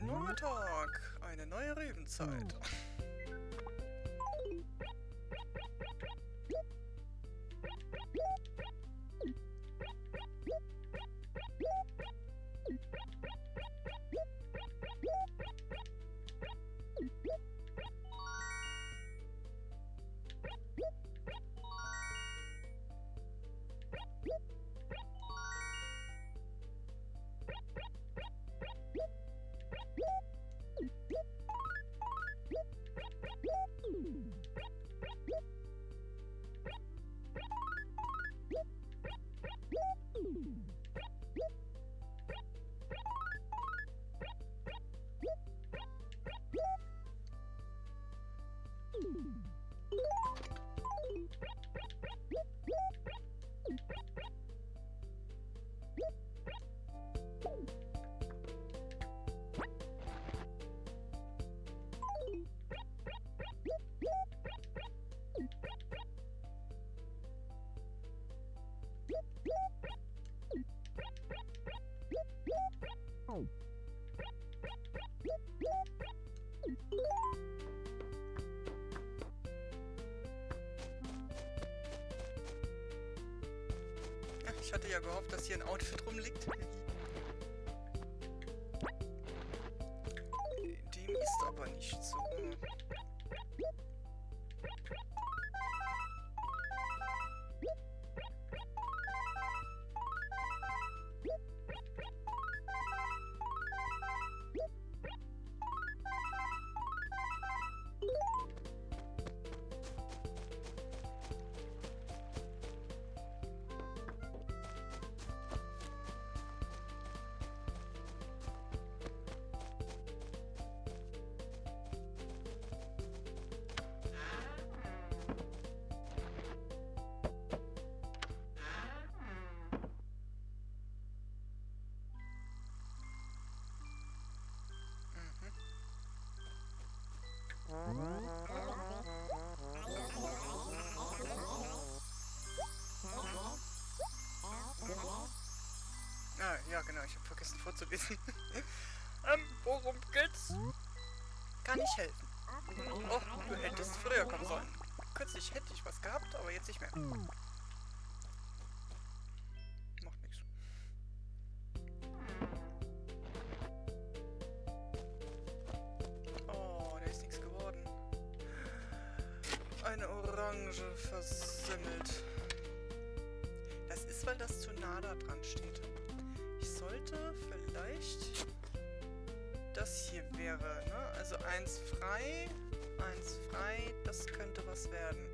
Neuer Tag, eine neue Revenzeit. Ich hatte ja gehofft, dass hier ein Outfit rumliegt. Dem ist aber nicht so. Ah, ja genau, ich habe vergessen vorzulesen. Worum geht's? Kann ich helfen? Oh, du hättest früher kommen sollen. Kürzlich hätte ich was gehabt, aber jetzt nicht mehr. Macht nichts. Oh, da ist nichts geworden. Eine Orange versemmelt. Das ist, weil das zu nah da dran steht. Ich sollte vielleicht... Das hier wäre, ne? Also eins frei, das könnte was werden.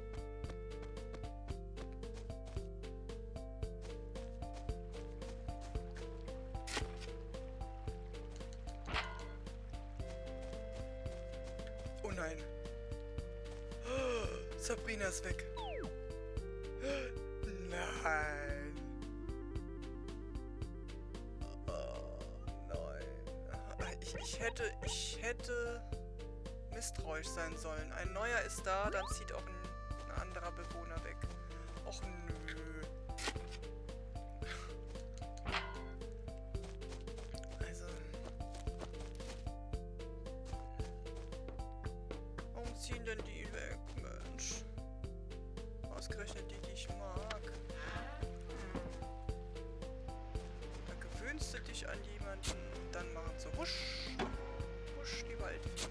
Oh nein. Oh, Sabrina ist weg. Nein. Ich hätte misstrauisch sein sollen. Ein neuer ist da, dann zieht auch ein anderer Bewohner weg. Och nö. Also. Warum ziehen denn die weg, Mensch? Ausgerechnet die, die ich mag. Da gewöhnst du dich an jemanden, dann machen sie husch. Husch, die Waldfee.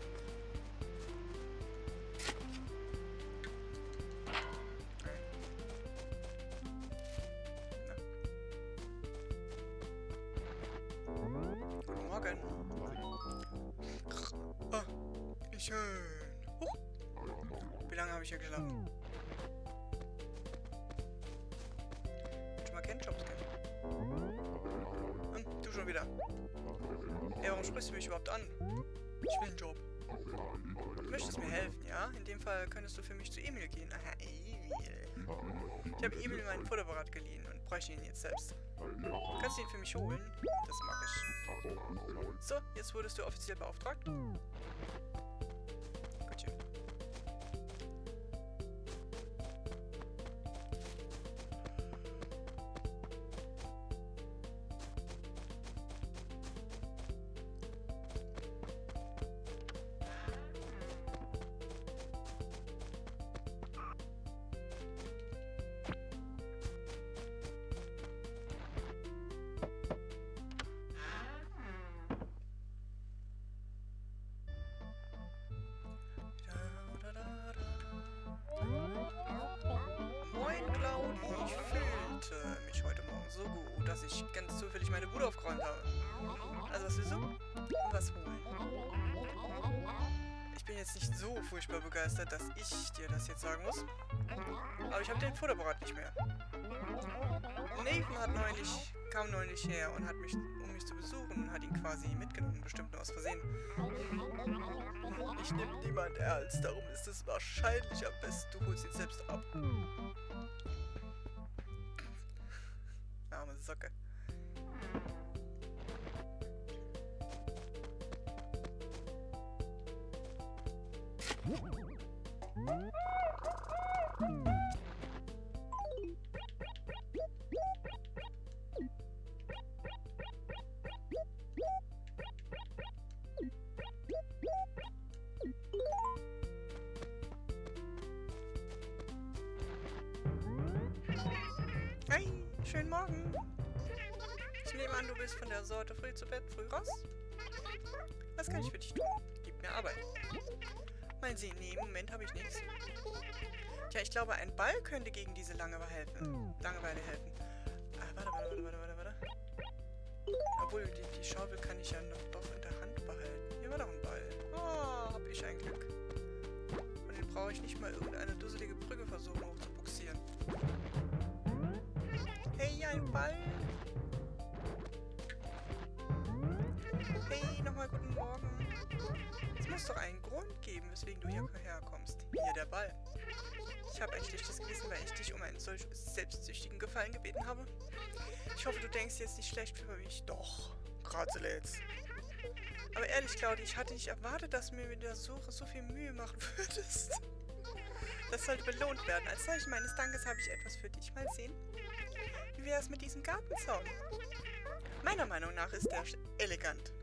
Guten Morgen. Ah, wie schön. Huch. Wie lange habe ich hier geschlafen? Schon mal kennen, Jobs kennen. Du schon wieder. Ey, warum sprichst du mich überhaupt an? Ich will einen Job. Du möchtest mir helfen, ja? In dem Fall könntest du für mich zu Emil gehen. Aha, Emil. Ich habe Emil meinen Fotoapparat geliehen und bräuchte ihn jetzt selbst. Kannst du ihn für mich holen? Das mache ich. So, jetzt wurdest du offiziell beauftragt. Gutchen. dass ich ganz zufällig meine Bude aufgeräumt habe. Also was willst du? Was holen. Ich bin jetzt nicht so furchtbar begeistert, dass ich dir das jetzt sagen muss. Aber ich habe den Futterapparat nicht mehr. Nathan kam neulich her und hat mich, um mich zu besuchen, und hat ihn quasi mitgenommen, bestimmt nur aus Versehen. Ich nehme niemand ernst, darum ist es wahrscheinlich am besten, du holst ihn selbst ab. Arme Socke. Hey, schönen Morgen. Ich nehme an, du bist von der Sorte früh zu Bett, früh raus. Was kann ich für dich tun? Gib mir Arbeit. Mal sehen, nee, im Moment habe ich nichts. Tja, ich glaube, ein Ball könnte gegen diese Langeweile helfen. Ah, warte. Obwohl, die Schaufel kann ich ja noch doch in der Hand behalten. Hier war doch ein Ball. Oh, hab ich ein Glück. Und den brauche ich nicht mal irgendeine dusselige Brücke versuchen hochzubuxieren. Hey, ein Ball! Hey, nochmal guten Morgen. Es muss doch einen Grund geben, weswegen du hierher kommst. Hier der Ball. Ich habe ein schlechtes Gewissen, weil ich dich um einen solch selbstsüchtigen Gefallen gebeten habe. Ich hoffe, du denkst jetzt nicht schlecht für mich. Doch, gerade jetzt. Aber ehrlich, Claudi, ich hatte nicht erwartet, dass du mir mit der Suche so viel Mühe machen würdest. Das sollte belohnt werden. Als Zeichen meines Dankes habe ich etwas für dich. Mal sehen. Wie wäre es mit diesem Gartenzaun? Meiner Meinung nach ist der elegant.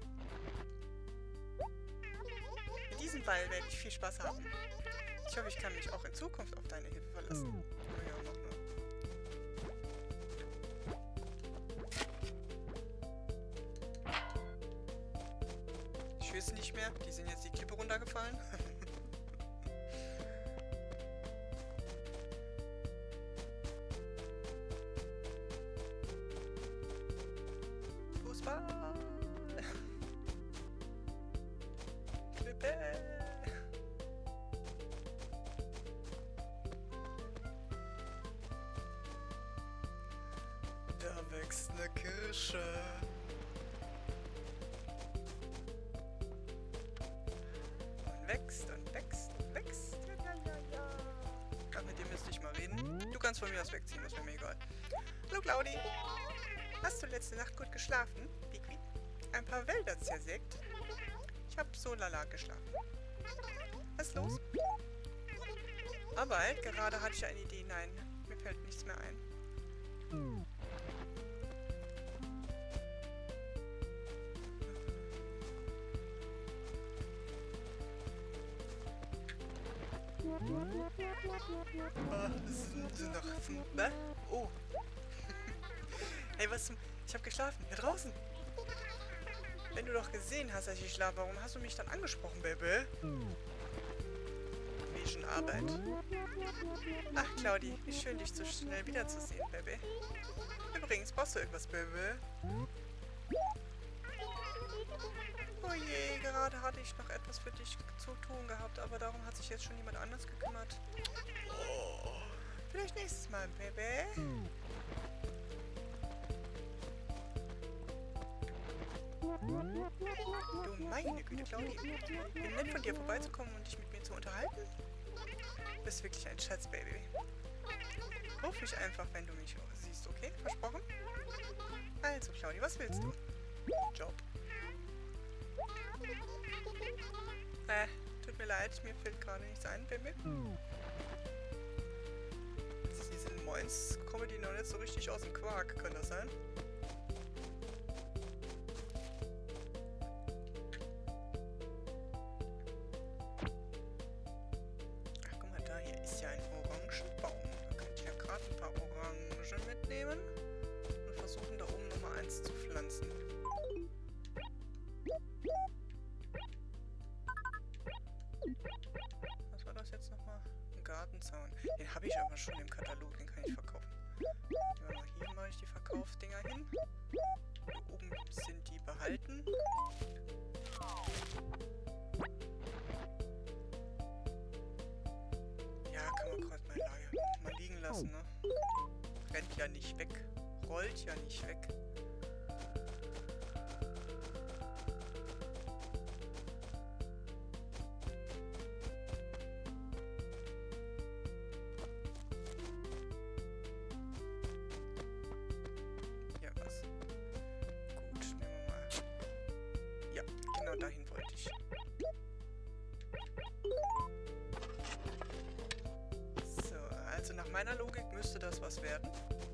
Mit diesem Ball werde ich viel Spaß haben. Ich hoffe, ich kann mich auch in Zukunft auf deine Hilfe verlassen. Ja, mach nur. Die Schüsse nicht mehr. Die sind jetzt die Klippe runtergefallen. Fußball. Klippe. Da wächst eine Kirsche. Und wächst und wächst und wächst. Ja. Ach, mit dem müsste ich mal reden. Du kannst von mir aus wegziehen, das wäre mir egal. Hallo, Claudi. Hast du letzte Nacht gut geschlafen, Piqui? Ein paar Wälder zersägt? Ich habe so lala geschlafen. Was ist los? Arbeit? Gerade hatte ich eine Idee. Nein, mir fällt nichts mehr ein. Ne? Oh. Hey, was zum... Ich hab geschlafen. Hier draußen. Wenn du doch gesehen hast, dass ich schlafe, warum hast du mich dann angesprochen, Baby? Wegen Arbeit. Ach, Claudi, wie schön, dich so schnell wiederzusehen, Baby. Übrigens, brauchst du irgendwas, Baby? Oh je, gerade hatte ich noch etwas für dich zu tun gehabt, aber darum hat sich jetzt schon jemand anders gekümmert. Oh, vielleicht nächstes Mal, Baby. Du meine Güte, Claudi. Wie nett von dir vorbeizukommen und dich mit mir zu unterhalten. Du bist wirklich ein Schatz, Baby. Ruf mich einfach, wenn du mich siehst, okay? Versprochen? Also, Claudi, was willst du? Job. Tut mir leid, mir fällt gerade nichts ein, Baby. Diese Moins kommen die noch nicht so richtig aus dem Quark, kann das sein? Ach, guck mal, da hier ist ja ein Orangenbaum. Da könnt ihr ja gerade ein paar Orangen mitnehmen und versuchen, da oben nochmal eins zu pflanzen. Was war das jetzt nochmal? Ein Gartenzaun. Den habe ich aber schon im Katalog, den kann ich verkaufen. Hier mache ich die Verkaufsdinger wollte ja nicht weg. Ja, was? Gut, nehmen wir mal. Ja, genau dahin wollte ich. So, also nach meiner Logik müsste das was werden.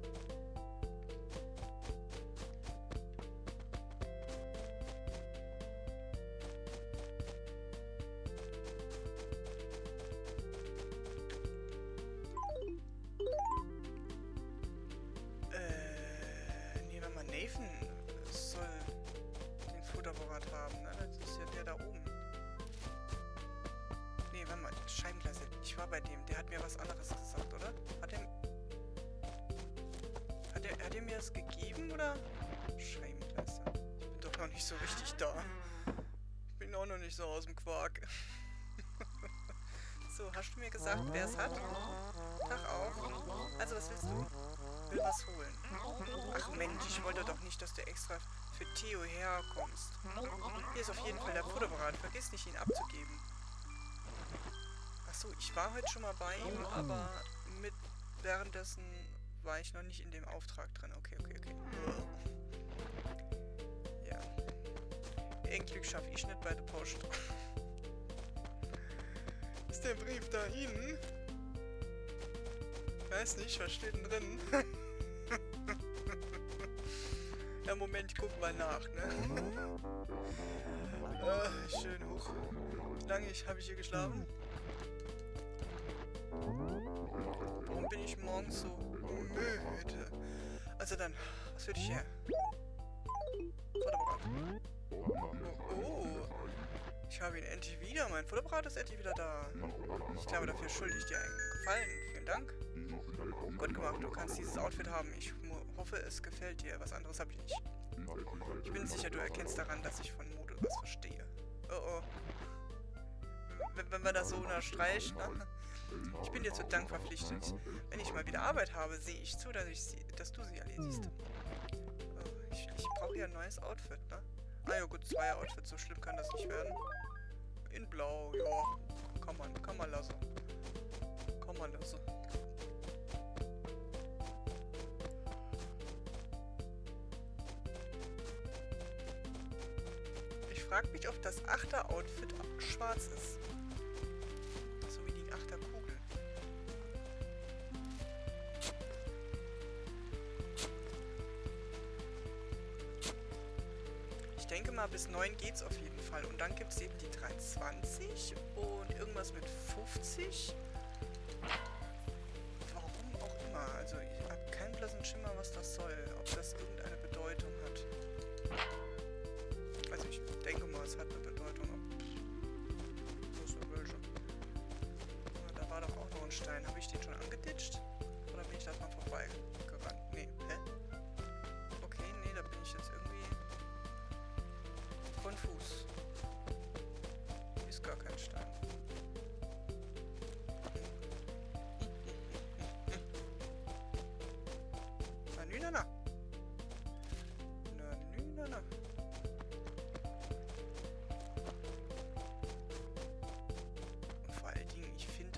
Nehmen wir mal Nathan. Soll den Futtervorrat haben, ne? Das ist ja der da oben. Nee, warte mal, Scheibenglas. Ich war bei dem, der hat mir was anderes gesagt, oder? Hat er mir das gegeben, oder? Scheibenglas. Ich bin doch noch nicht so richtig da. Ich bin auch noch nicht so aus dem Quark. So, hast du mir gesagt, wer es hat? Tag auf. Also, was willst du? Will was holen. Ach Mensch, ich wollte doch nicht, dass du extra für Theo herkommst. Hier ist auf jeden Fall der Futtervorrat. Vergiss nicht, ihn abzugeben. Achso, ich war heute schon mal bei ihm, aber währenddessen war ich noch nicht in dem Auftrag drin. Okay. Ja. Ein Glück schaffe ich nicht bei der Post. Ist der Brief da hinten? Weiß nicht, was steht denn drin? Ja, Moment, ich guck mal nach, ne? Schön hoch. Wie lange habe ich hier geschlafen? Warum bin ich morgens so müde? Also dann, was will ich her? Futterapparat. Oh, ich habe ihn endlich wieder. Mein Futterapparat ist endlich wieder da. Ich glaube, dafür schulde ich dir einen Gefallen. Vielen Dank. Gut gemacht, du kannst dieses Outfit haben. Ich hoffe, es gefällt dir. Was anderes habe ich nicht. Ich bin sicher, du erkennst daran, dass ich von Mode was verstehe. Oh. Wenn man das so unterstreicht, ne? Ich bin dir zu Dank verpflichtet. Wenn ich mal wieder Arbeit habe, sehe ich zu, dass du sie erledigst. Oh, ich brauche ja ein neues Outfit, ne? Ah ja gut, 2 Outfits, so schlimm kann das nicht werden. In Blau, ja. Kann man lassen. Ich frage mich, ob das 8er Outfit schwarz ist. So wie die 8er Kugel. Ich denke mal, bis 9 geht's auf jeden Fall. Und dann gibt es eben die 23 und irgendwas mit 50. Warum auch immer. Also ich habe keinen blassen Schimmer, was das soll. Ob das irgendeine Bedeutung hat. Also ich denke mal, es hat eine Bedeutung. Wo ist welche? Da war doch auch noch ein Stein. Habe ich den schon angeditscht? Oder bin ich da mal vorbeigerannt? Nee, hä? Okay, nee, da bin ich jetzt irgendwie konfus. Ist gar kein Stein. Na. Und vor allen Dingen, ich finde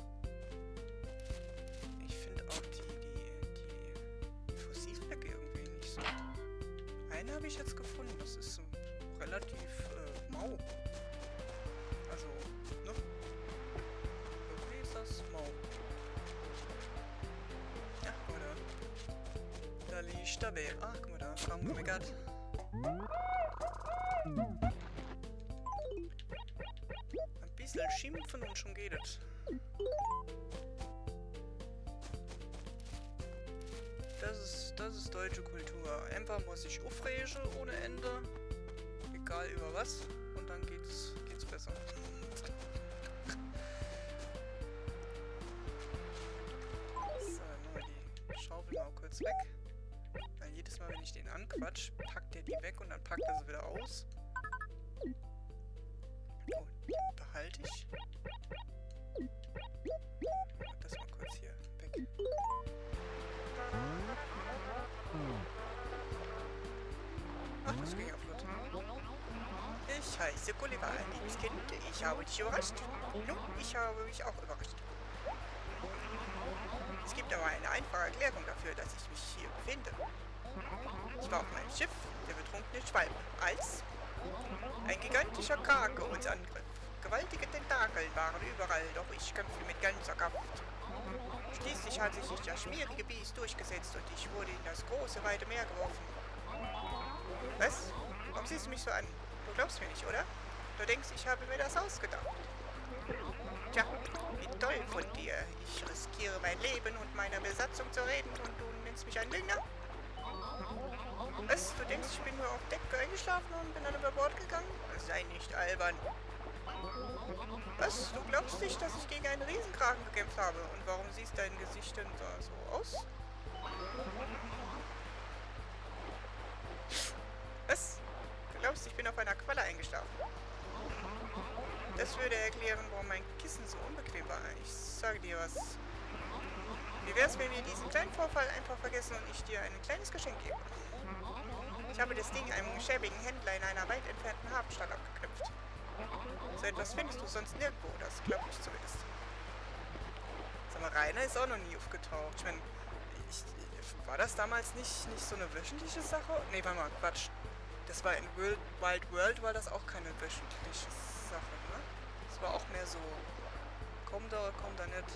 auch die Fossilblöcke irgendwie nicht so. Eine habe ich jetzt gefunden, das ist so relativ mau. Also, ne? Irgendwie ist das mau. Ja, oder? Da liegt der Bär. Ach, guck mal da. Komm, gemeckert. Ein bisschen schimpfen und schon geht es. Das ist deutsche Kultur. Einfach muss ich aufregen ohne Ende. Egal über was. Und dann geht's besser. So, nur die Schaufel mal kurz weg. Weil jedes Mal, wenn ich den anquatsch, packt er die weg und dann packt er sie wieder aus. Oh, die behalte ich. Das mal kurz hier weg. Ach, das ging ja flott. Ich heiße Gulliver, liebes Kind. Ich habe dich überrascht. Nun, ich habe mich auch überrascht. Es gibt aber eine einfache Erklärung dafür, dass ich mich hier befinde. Ich war auf meinem Schiff, der betrunkene Schwalbe, als ein gigantischer Krake uns angriff. Gewaltige Tentakeln waren überall, doch ich kämpfte mit ganzer Kraft. Schließlich hat sich das schmierige Biest durchgesetzt und ich wurde in das große, weite Meer geworfen. Was? Warum siehst du mich so an? Du glaubst mir nicht, oder? Du denkst, ich habe mir das ausgedacht. Tja, wie toll von dir. Ich riskiere mein Leben und meiner Besatzung zu reden und du nennst mich ein Lügner? Was? Du denkst, ich bin nur auf Deck eingeschlafen und bin dann über Bord gegangen? Sei nicht albern. Was? Du glaubst nicht, dass ich gegen einen Riesenkraken gekämpft habe? Und warum siehst dein Gesicht denn da so aus? Was? Du glaubst, ich bin auf einer Qualle eingeschlafen? Das würde erklären, warum mein Kissen so unbequem war. Ich sage dir was. Wie wär's, wenn wir diesen kleinen Vorfall einfach vergessen und ich dir ein kleines Geschenk gebe? Ich habe das Ding einem schäbigen Händler in einer weit entfernten Hafenstadt abgeknüpft. So etwas findest du sonst nirgendwo, das glaube ich zumindest. Sag mal, Rainer ist auch noch nie aufgetaucht. Ich meine, war das damals nicht so eine wöchentliche Sache? Nee, warte mal, Quatsch. Das war in Wild World, war das auch keine wöchentliche Sache, ne? Das war auch mehr so, komm da nicht.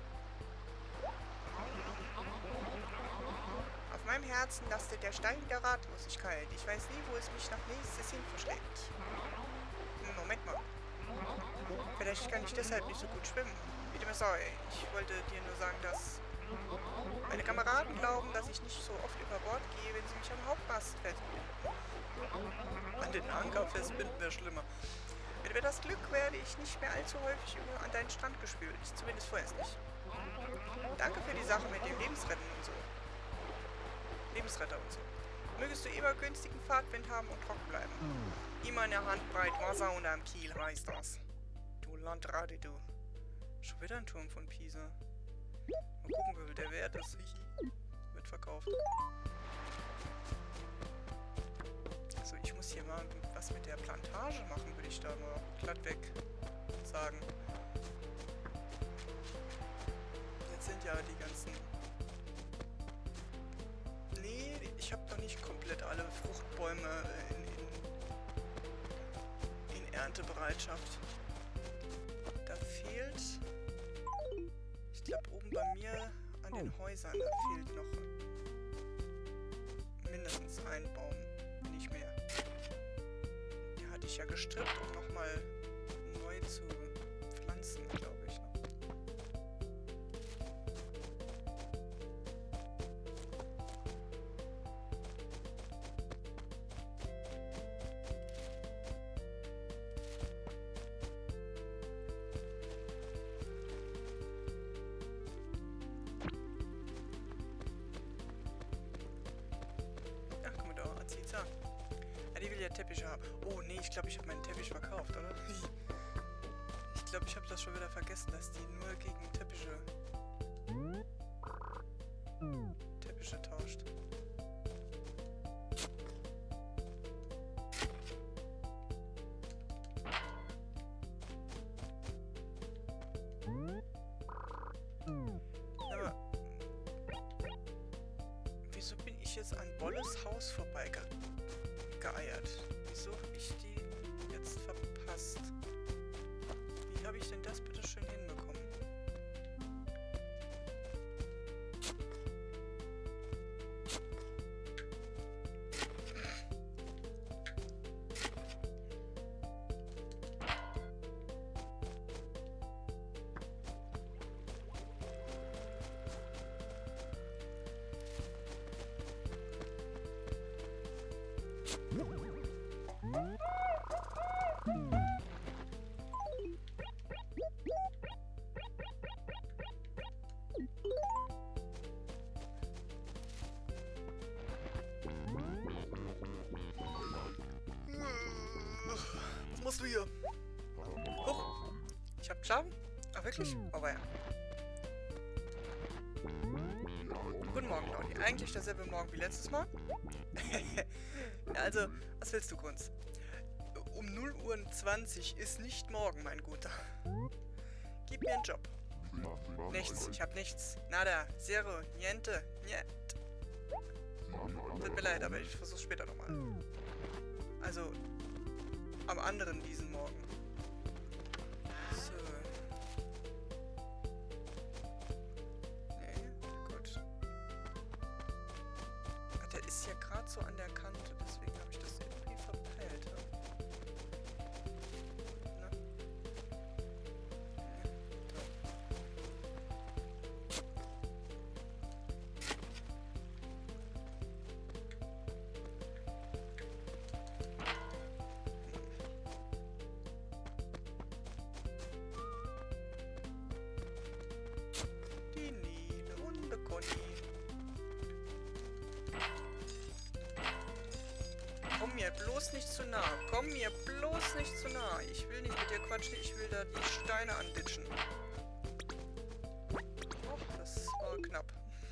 Auf meinem Herzen lastet der Stein der Ratlosigkeit. Ich weiß nie, wo es mich nach nächstes hin verschlägt. Moment mal. Vielleicht kann ich deshalb nicht so gut schwimmen. Wie dem es sei. Ich wollte dir nur sagen, dass meine Kameraden glauben, dass ich nicht so oft über Bord gehe, wenn sie mich am Hauptmast festbinden. An den Anker festbinden wäre schlimmer. Mit das Glück werde ich nicht mehr allzu häufig an deinen Strand gespült. Zumindest vorerst nicht. Danke für die Sache mit dem Lebensretter und so. Mögest du immer günstigen Fahrtwind haben und trocken bleiben. Immer eine Handbreit Wasser unterm Kiel heißt das. Du Landratte, du. Schon wieder ein Turm von Pisa. Mal gucken, wie viel der wert ist. Wird verkauft. Also ich muss hier mal was mit der Plantage machen, würde ich da mal glattweg sagen. Jetzt sind ja die ganzen... Nee, ich habe noch nicht komplett alle Fruchtbäume in Erntebereitschaft. Da fehlt... Ich glaube oben bei mir an den Häusern, da fehlt noch mindestens ein Baum, nicht mehr. Die hatte ich ja gestrippt, um nochmal neu zu pflanzen, glaube ich. Ja, die will ja Teppiche haben. Oh nee, ich glaube, ich habe meinen Teppich verkauft, oder? Ich glaube, ich habe das schon wieder vergessen, dass die nur gegen Teppiche tauscht. Aber wieso bin ich jetzt an Bolles Haus vorbeigeeiert? Wieso habe ich die jetzt verpasst? Wie habe ich denn das bitte schön hinbekommen? Was machst du hier? Huch, ich hab geschlafen? Ach wirklich? Aber ja. Guten Morgen, Claudi. Eigentlich derselbe Morgen wie letztes Mal. Ja, also, was willst du, Kunz? Um 0:20 Uhr ist nicht morgen, mein Guter. Gib mir einen Job. Nichts, ich hab nichts. Nada, zero, niente, niet. Tut mir leid, aber ich versuch's später nochmal. Also, am anderen diesen Morgen. So. Nee, gut. Ach, der ist ja gerade so an der Kante, deswegen habe ich das irgendwie verpeilt. Ne? Die Nele und der Conny. Komm mir bloß nicht zu nah. Komm mir bloß nicht zu nah. Ich will nicht mit dir quatschen. Ich will da die Steine anditschen. Oh, das war knapp.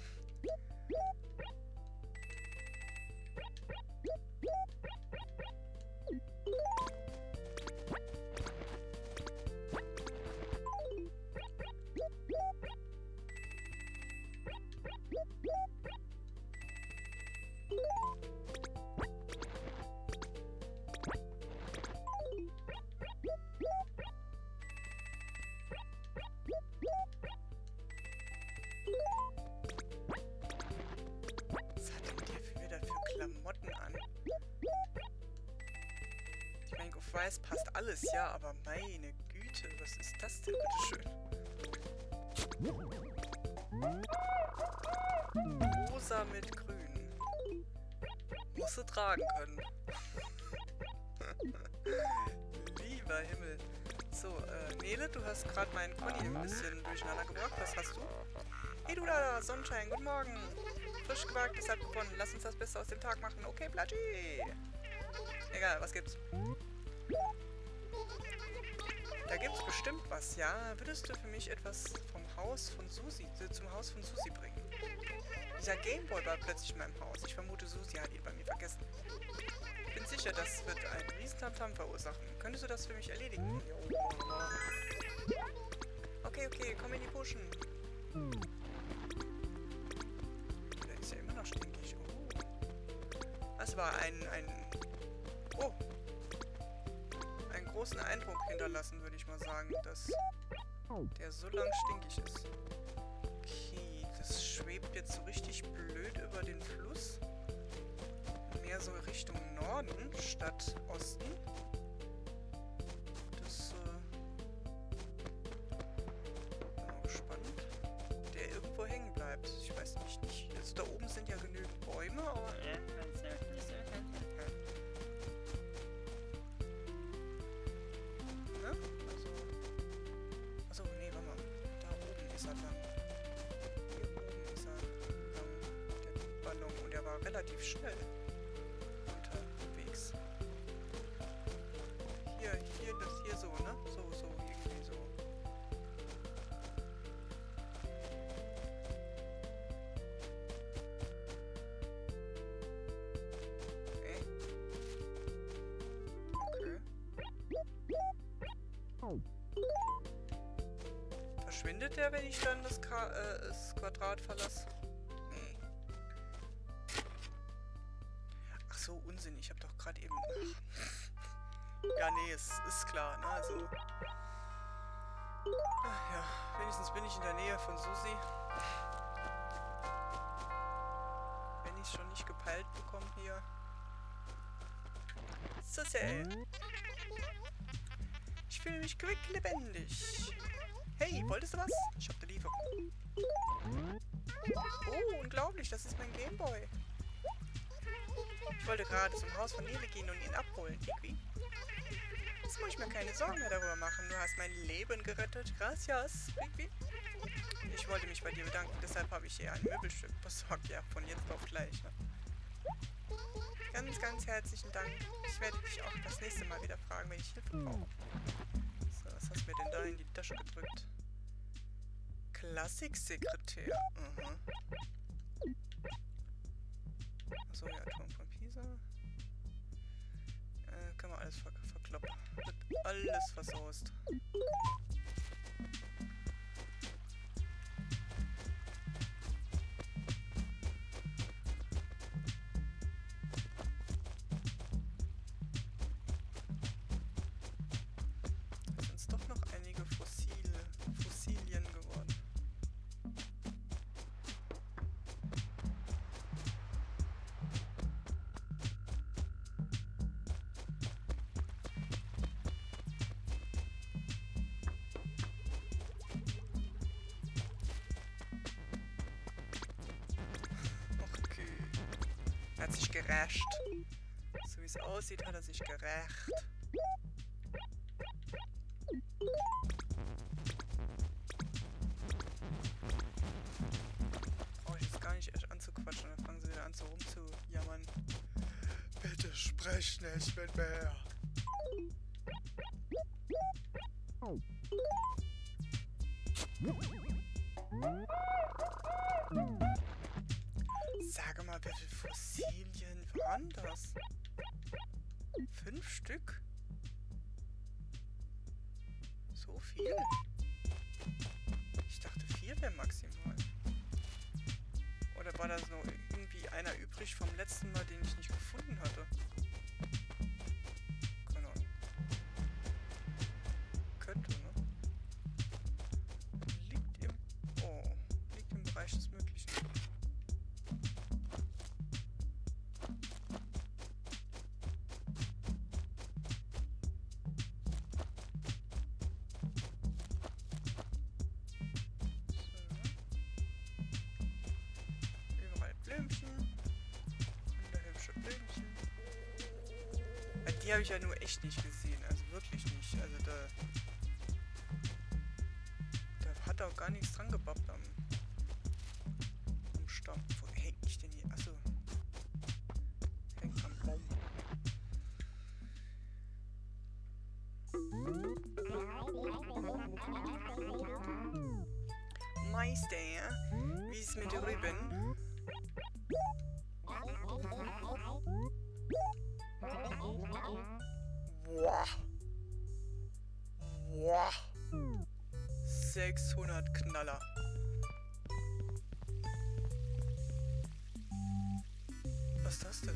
Was hat denn der wieder für Klamotten an? Ich meine, auf weiß passt alles, ja, aber meine Güte, was ist das denn, bitteschön? Rosa mit grün. Musst du tragen können. Lieber Himmel. So, Nele, du hast gerade meinen Conny ein bisschen durcheinander gebracht. Was hast du? Hey du da, Sonnenschein, guten Morgen. Frisch gewagt, deshalb gewonnen. Lass uns das Beste aus dem Tag machen. Okay, Platschi. Egal, was gibt's? Da gibt's bestimmt was, ja? Würdest du für mich etwas vom Haus von Susi, zum Haus von Susi bringen? Dieser Gameboy war plötzlich in meinem Haus. Ich vermute, Susi hat ihn bei mir vergessen. Ich bin sicher, das wird einen riesen Tamtam verursachen. Könntest du das für mich erledigen? Okay, okay, komm in die Puschen. Der ist ja immer noch stinkig. Oh. Das war einen großen Eindruck hinterlassen, würde ich mal sagen, dass der so lang stinkig ist. Okay, das schwebt jetzt so richtig blöd über den Fluss. Mehr so Richtung Norden statt Osten. Das, bin mal gespannt. Der irgendwo hängen bleibt. Ich weiß nicht. Also da oben sind ja genügend Bäume, aber... Ne? Also, nee, warte mal. Da oben ist er dann. Hier oben ist er dann. Der Ballon. Und der war relativ schnell unterwegs. Hier so, ne? So, irgendwie so. Okay. Verschwindet der, wenn ich dann das Quadrat verlasse? Nee. Ach so, Unsinn. Ich habe doch gerade eben... Ja, nee, es ist klar, ne? Also... Ach ja, wenigstens bin ich in der Nähe von Susi. Wenn ich es schon nicht gepeilt bekomme hier. Susi! Ich fühle mich quicklebendig. Hey, wolltest du was? Ich hab eine Lieferung. Oh, unglaublich, das ist mein Gameboy. Ich wollte gerade zum Haus von Nele gehen und ihn abholen, Igwi. Jetzt muss ich mir keine Sorgen mehr darüber machen. Du hast mein Leben gerettet. Gracias, Igwi. Ich wollte mich bei dir bedanken, deshalb habe ich hier ein Möbelstück besorgt. Ja, von jetzt auf gleich. Ne? Ganz, ganz herzlichen Dank. Ich werde dich auch das nächste Mal wieder fragen, wenn ich Hilfe brauche. So, was hast du mir denn da in die Tasche gedrückt? Klassiksekretär. Aha. Achso, ja, Turm von Pisa. Kann man alles verkloppen. Wird alles versaust. Doch noch einige Fossilien geworden. Okay. Er hat sich gerächt. So wie es aussieht, hat er sich gerächt. Brauche ich jetzt gar nicht erst anzuquatschen, dann fangen sie wieder an so rumzujammern. Bitte sprech nicht mit mir. Sage mal, wie viele Fossilien waren das? 5 Stück? So viel? Ich dachte 4 wäre maximal. Oder war da noch irgendwie einer übrig vom letzten Mal, den ich nicht gefunden hatte? Keine Ahnung. Könnte, ne? Liegt im Bereich des Möglichen. Die habe ich ja nur echt nicht gesehen, also wirklich nicht. Also da hat auch gar nichts dran gebappt am Stamm. Wo hängt ich denn hier? Achso. Hängt am Baum. Meister, wie ist es mit drüben? Boah. Boah. 600 Knaller. Was ist das denn?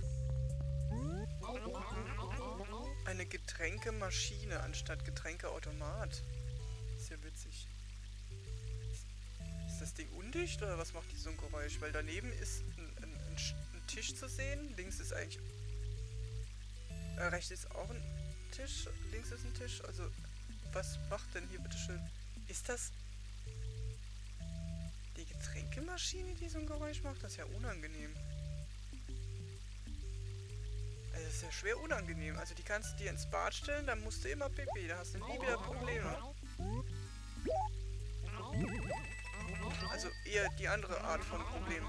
Eine Getränkemaschine anstatt Getränkeautomat. Ist ja witzig. Ist das Ding undicht oder was macht die so ein Geräusch? Weil daneben ist ein Tisch zu sehen. Links ist eigentlich... rechts ist auch ein Tisch. Links ist ein Tisch. Also, was macht denn hier bitteschön? Ist das die Getränkemaschine, die so ein Geräusch macht? Das ist ja unangenehm. Also, das ist ja schwer unangenehm. Also, die kannst du dir ins Bad stellen, dann musst du immer pipi. Da hast du nie wieder Probleme. Also, eher die andere Art von Problemen.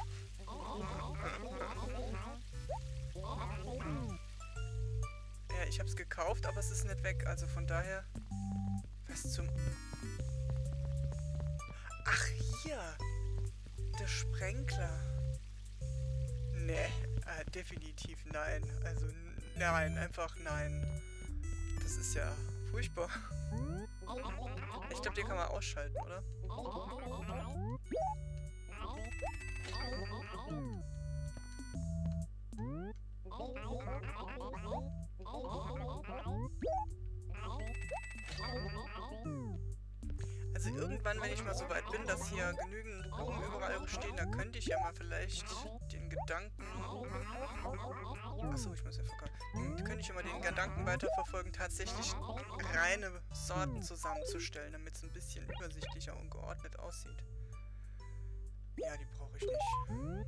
Ja, ich hab's gekauft, aber es ist nicht weg. Also von daher... Was zum... Ach, hier! Der Sprenkler. Nee, definitiv nein. Also nein, einfach nein. Das ist ja furchtbar. Ich glaube, den kann man ausschalten, oder? Also irgendwann, wenn ich mal so weit bin, dass hier genügend Blumen überall stehen, da könnte ich ja mal vielleicht den Gedanken... Achso, ich muss ja verkaufen. Könnte ich ja mal den Gedanken weiterverfolgen, tatsächlich reine Sorten zusammenzustellen, damit es ein bisschen übersichtlicher und geordnet aussieht. Ja, die brauche ich nicht.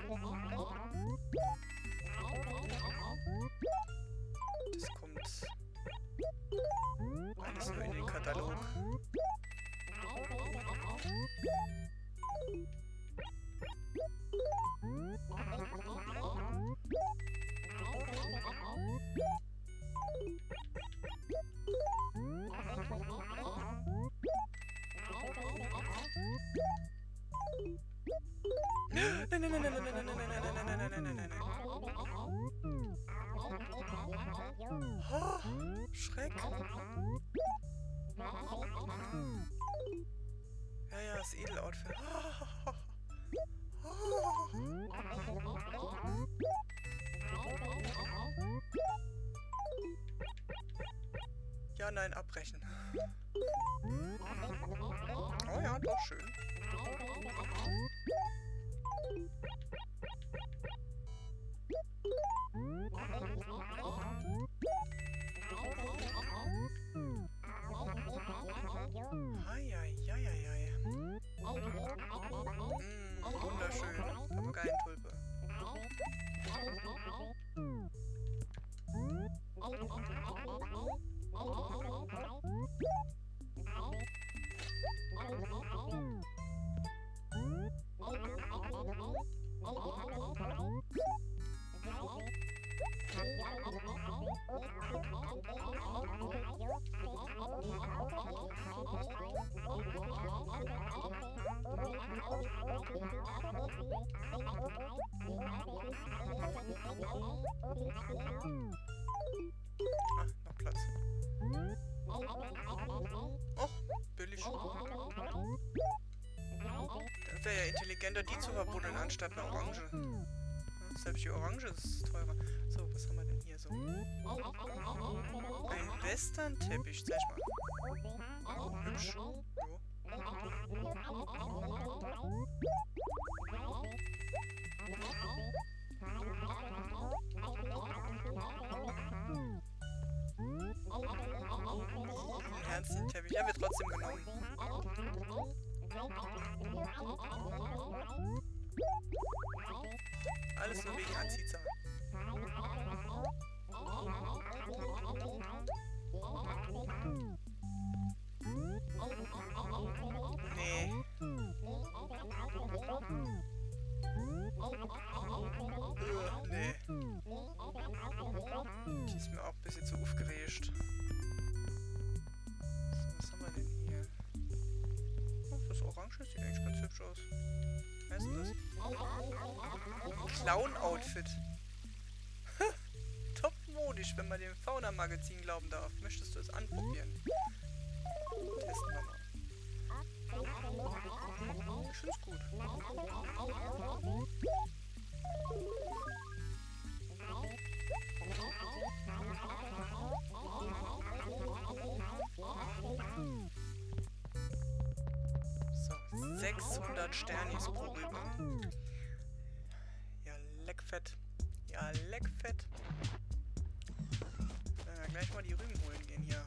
Das kommt alles nur in den Katalog. Oh, Schreck. Ja, ja, das Edeloutfit. Ja, nein, abbrechen. Oh ja, doch schön. Eieieiei. Wunderschön. Papageientulpe. Ah, noch Platz. Och, billig. Das wäre ja intelligenter, die zu verbuddeln, anstatt eine Orange. Ja, selbst die Orange ist teurer. So, was haben wir denn hier so? Ein Western-Teppich, sag ich mal. Hübsch. Jo. Ernsten Teppich. Ja, wird trotzdem genommen. Alles nur wegen Anziehzahn. Nee. Nee. Die ist mir auch ein bisschen zu aufgeregt. So, was haben wir denn hier? Oh, das Orange sieht eigentlich ganz hübsch aus. Was ist denn das? Clown-Outfit. Top modisch, wenn man dem Fauna-Magazin glauben darf. Möchtest du es anprobieren? Testen wir mal. Ich finde es gut. So, 600 Sternis pro Rübe. Ja, leckfett. Ja, leckfett. Wenn wir gleich mal die Rüben holen gehen hier.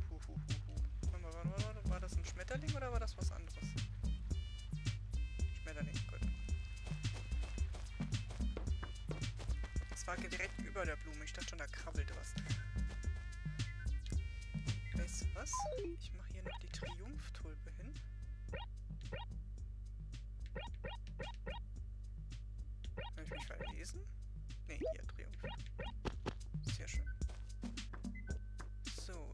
War das ein Schmetterling oder war das was anderes? Schmetterling, gut. Das war direkt über der Blume. Ich dachte schon, da krabbelte was. Weißt du was? Ich mache hier noch die Triumphtulpe hin. Kann ich mich verlesen? Ne, hier, Triumph. Sehr schön. So,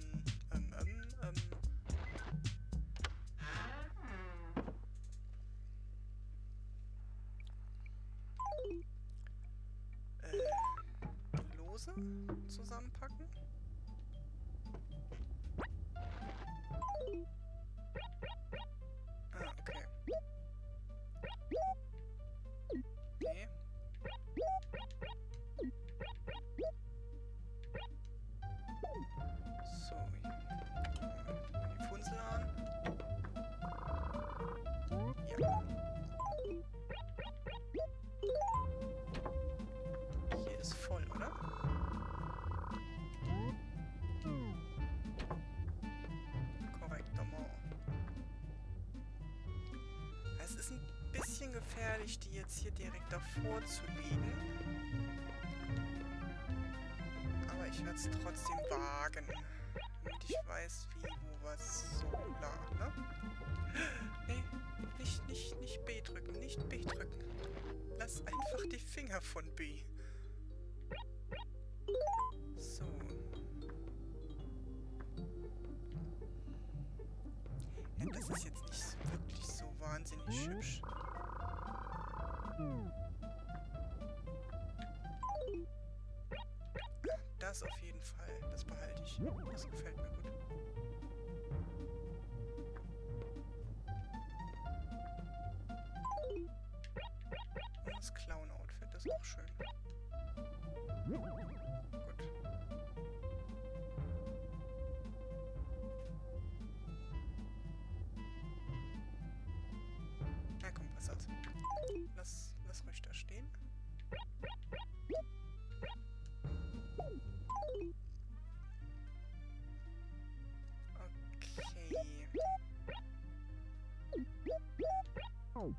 Lose zusammenpacken. Ah, okay. Nee. So, die Funzel an. Ja. Hier ist voll, oder? Korrektement. Es ist ein bisschen gefährlich, die jetzt hier direkt davor zu legen. Aber ich werde es trotzdem wagen. Damit ich weiß, wie, wo, was, so, bla, ne? Nee, nicht B drücken, nicht B drücken. Lass einfach die Finger von B. So. Ja, das ist jetzt nicht wirklich so wahnsinnig hübsch. Das Das auf jeden Fall. Das behalte ich. Das gefällt mir gut. Und das Clown-Outfit ist auch schön. Gut. Na komm, was soll's. Lass ruhig da stehen. Okay. Gut.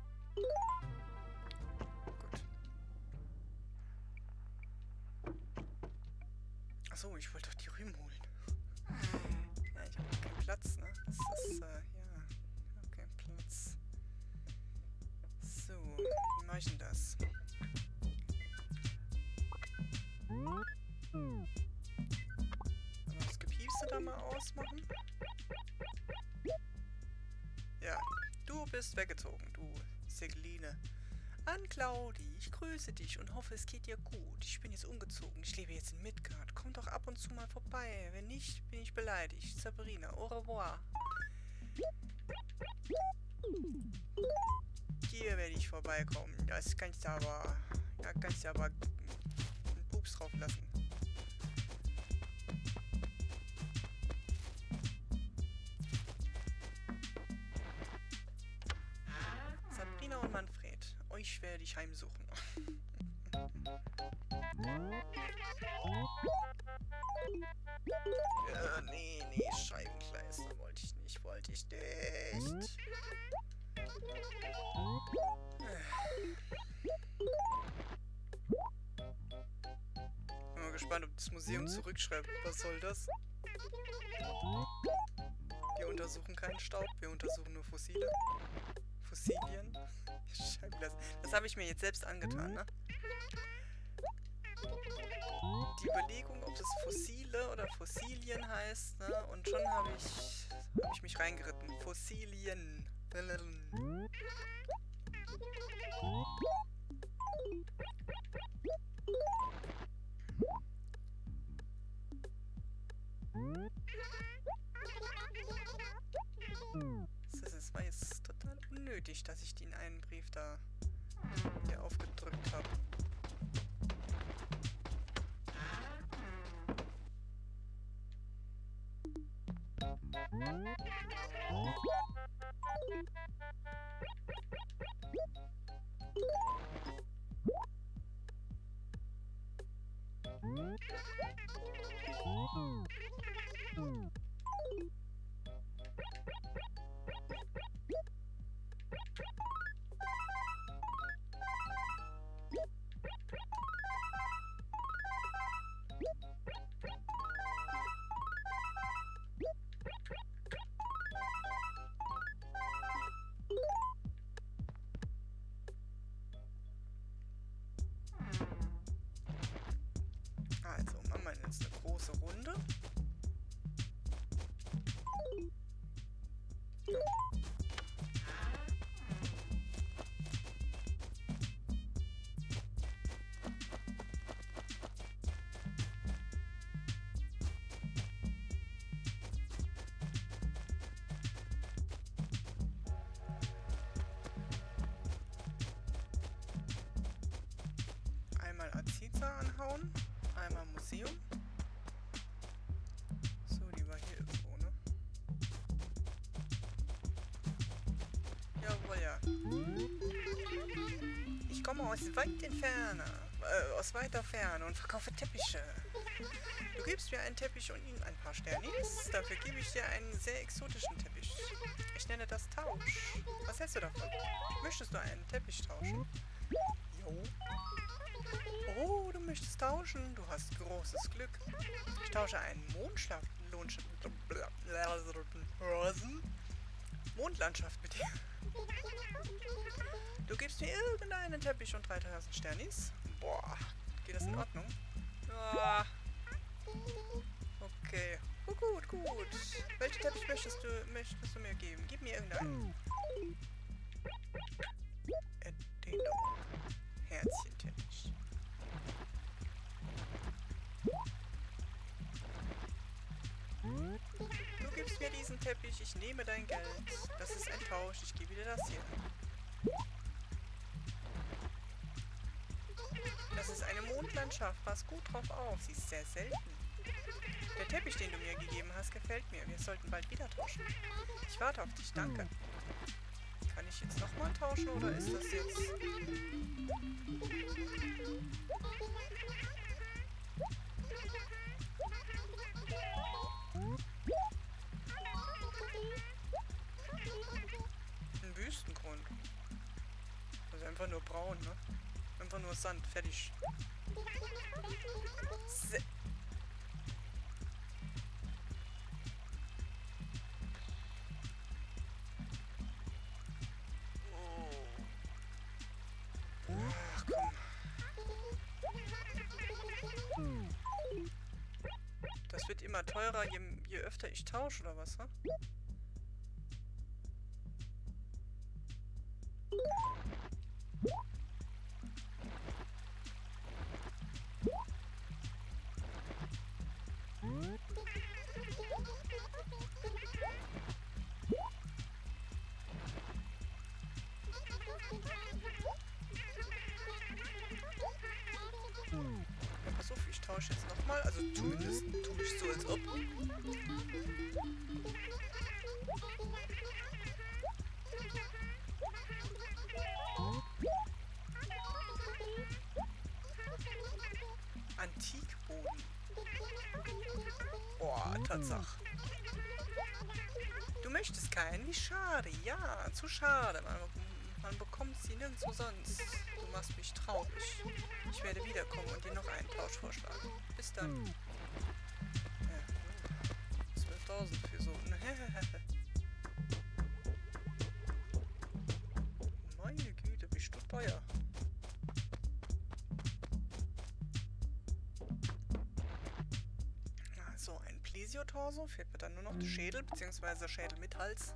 Achso, ich wollte doch die Rüben holen. Ja, ich habe keinen Platz, ne? Das ist, ja. Ich habe keinen Platz. So, wie mache ich denn das? Das Gepiepste da mal ausmachen. Ja, du bist weggezogen, du Segeline. An Claudi, ich grüße dich und hoffe, es geht dir gut. Ich bin jetzt umgezogen, ich lebe jetzt in Midgard. Komm doch ab und zu mal vorbei. Wenn nicht, bin ich beleidigt. Sabrina, au revoir. Hier werde ich vorbeikommen. Das kannst du aber... Ja, kannst du aber einen Pups drauf lassen. Sabrina und Manfred, euch werde ich heimsuchen. Nee, Scheibenkleister wollte ich nicht, Bin mal gespannt, ob das Museum zurückschreibt. Was soll das? Wir untersuchen keinen Staub, wir untersuchen nur Fossile. Fossilien? Scheibenkleister. Das habe ich mir jetzt selbst angetan, ne? Die Überlegung, ob das Fossile oder Fossilien heißt, ne? Und schon habe ich mich reingeritten. Fossilien. Es war jetzt total unnötig, dass ich den einen Brief da hier aufgedrückt habe. Also, machen wir jetzt eine große Runde. Ja. Einmal Aziza anhauen, einmal Museum. So, die war hier irgendwo, ne? Jawohl, ja. Ich komme aus aus weiter Ferne und verkaufe Teppiche. Du gibst mir einen Teppich und ihnen ein paar Sternis. Dafür gebe ich dir einen sehr exotischen Teppich. Ich nenne das Tausch. Was hältst du davon? Möchtest du einen Teppich tauschen? Jo. Oh, du möchtest tauschen? Du hast großes Glück. Ich tausche einen Mondlandschaft mit dir. Du gibst mir irgendeinen Teppich und 3000 Sternis. Boah, geht das in Ordnung? Ah. Okay. Oh, gut. Welchen Teppich möchtest du mir geben? Gib mir irgendeinen. Erdeno. Herzchenteppich. gibst mir diesen Teppich, ich nehme dein Geld. Das ist ein Tausch, ich gebe dir das hier. Das ist eine Mondlandschaft, pass gut drauf auf, sie ist sehr selten. Der Teppich, den du mir gegeben hast, gefällt mir. Wir sollten bald wieder tauschen. Ich warte auf dich, danke. Kann ich jetzt nochmal tauschen oder ist das jetzt... ein Wüstengrund. Also einfach nur braun, ne? Einfach nur Sand, fertig. Ach komm. Das wird immer teurer, je öfter ich tausche, oder was, ne? Ja, pass auf, ich tausche jetzt nochmal. Also zumindest tue ich so, als ob. Antikboden. Boah, Tatsache. Du möchtest keinen? Wie schade. Ja, zu schade. Man bekommt sie nirgendwo sonst. Du machst mich traurig. Ich werde wiederkommen und dir noch einen Tausch vorschlagen. Bis dann. Ja, 12.000 für so... Meine Güte, bist du teuer. So, ein Plesiotorso. Fehlt mir dann nur noch der Schädel, beziehungsweise Schädel mit Hals.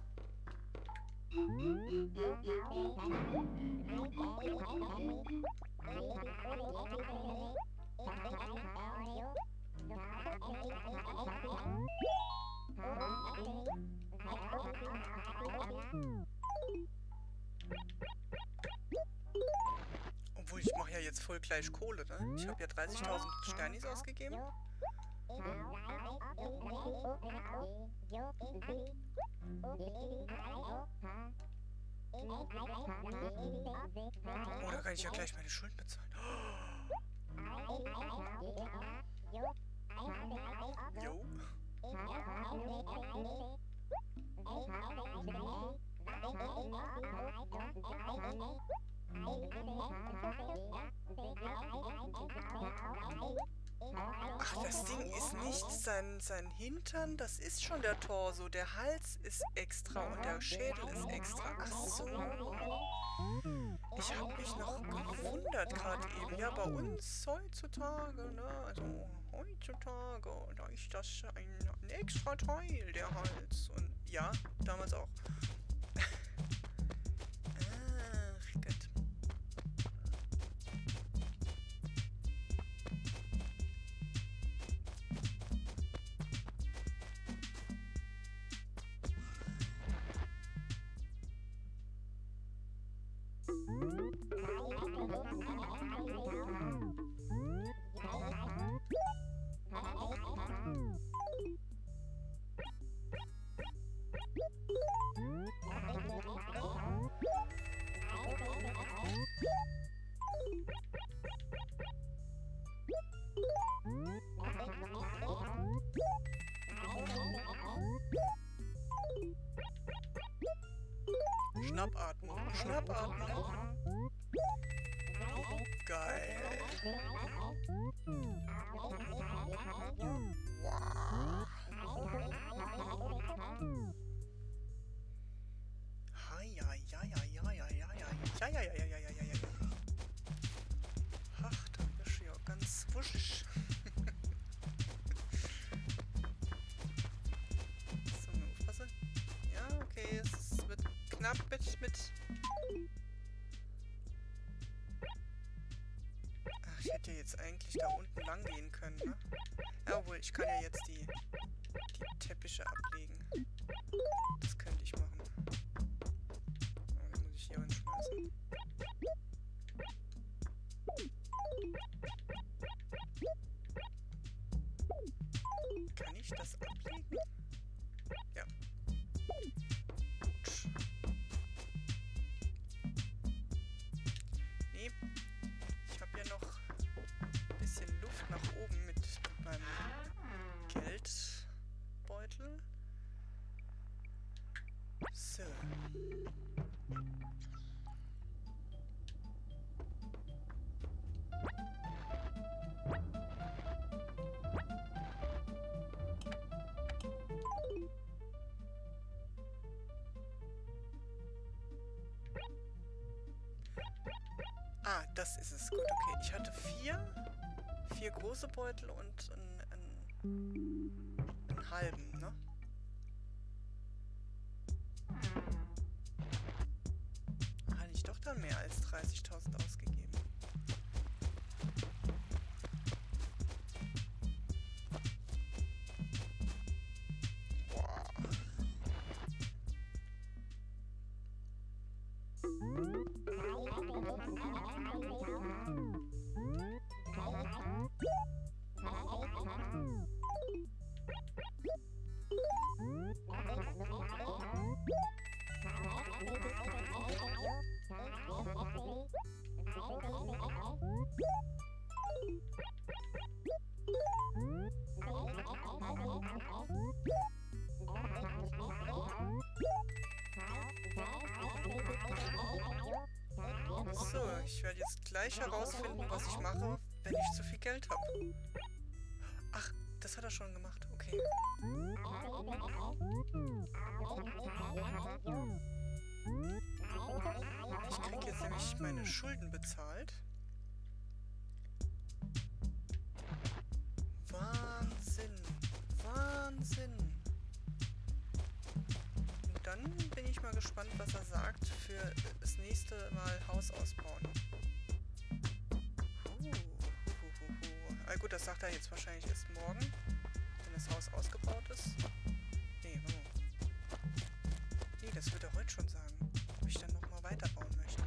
Obwohl, ich mache ja jetzt voll gleich Kohle, ne? Ich habe ja 30.000 Sternis ausgegeben. Oh, da kann ich ja gleich meine Schulden bezahlen. Jo. Ach, das Ding ist nicht sein Hintern, das ist schon der Torso. Der Hals ist extra und der Schädel ist extra. Ach so. Ich habe mich noch gewundert gerade eben. Ja, bei uns heutzutage, ne, also heutzutage, da ist das ein extra Teil, der Hals. Und ja, damals auch. Ach Gott. Schnappatmung. Schnappatmung. Geil. Wow. Ach, da bist du ja ganz wuschig. So, mal aufpassen. Ja, okay, es wird knapp mit... Ach, ich hätte jetzt eigentlich da unten lang gehen können, ne? Ja, obwohl, ich kann ja jetzt die Teppiche ablegen. Das könnte ich machen. Aber dann muss ich hier hinschmeißen. Kann ich das ablegen? Ja. Gut. Nee. Ich habe ja noch ein bisschen Luft nach oben mit meinem Geldbeutel. So. Ah, das ist es. Gut, okay. Ich hatte vier große Beutel und einen halben, ne? Hatte ich doch dann mehr als 30.000 ausgegeben. Boah. So, ich werde jetzt gleich herausfinden, was ich mache, wenn ich zu viel Geld habe. Ach, das hat er schon gemacht. Okay. Ich kriege jetzt nämlich meine Schulden bezahlt. Wahnsinn. Wahnsinn. Und dann bin ich mal gespannt, was er sagt für das nächste Mal Haus ausbauen. Ah, gut, das sagt er jetzt wahrscheinlich erst morgen, wenn das Haus ausgebaut ist. Nee, warte mal. Nee, das wird er heute schon sagen, ob ich dann nochmal weiterbauen möchte.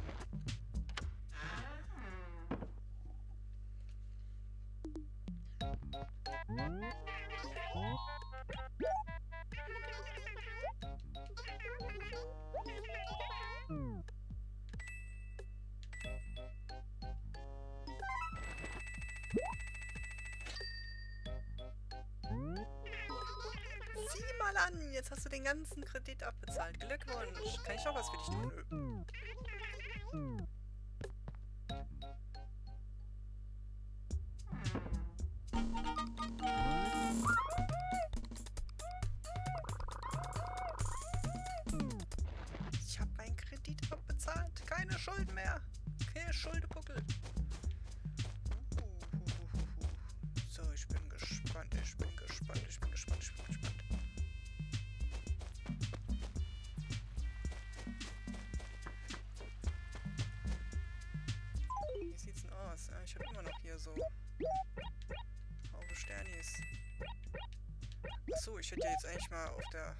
Sieh mal an, jetzt hast du den ganzen Kredit abbezahlt. Glückwunsch. Kann ich noch was für dich tun? Ich habe meinen Kredit abbezahlt. Keine Schulden mehr. Okay, Schuldebuckel. So, ich bin gespannt. Ich bin gespannt. Wie sieht's denn aus? Ja, ich habe immer noch hier so Haufe Sternis. Achso, ich hätte ja jetzt eigentlich mal auf der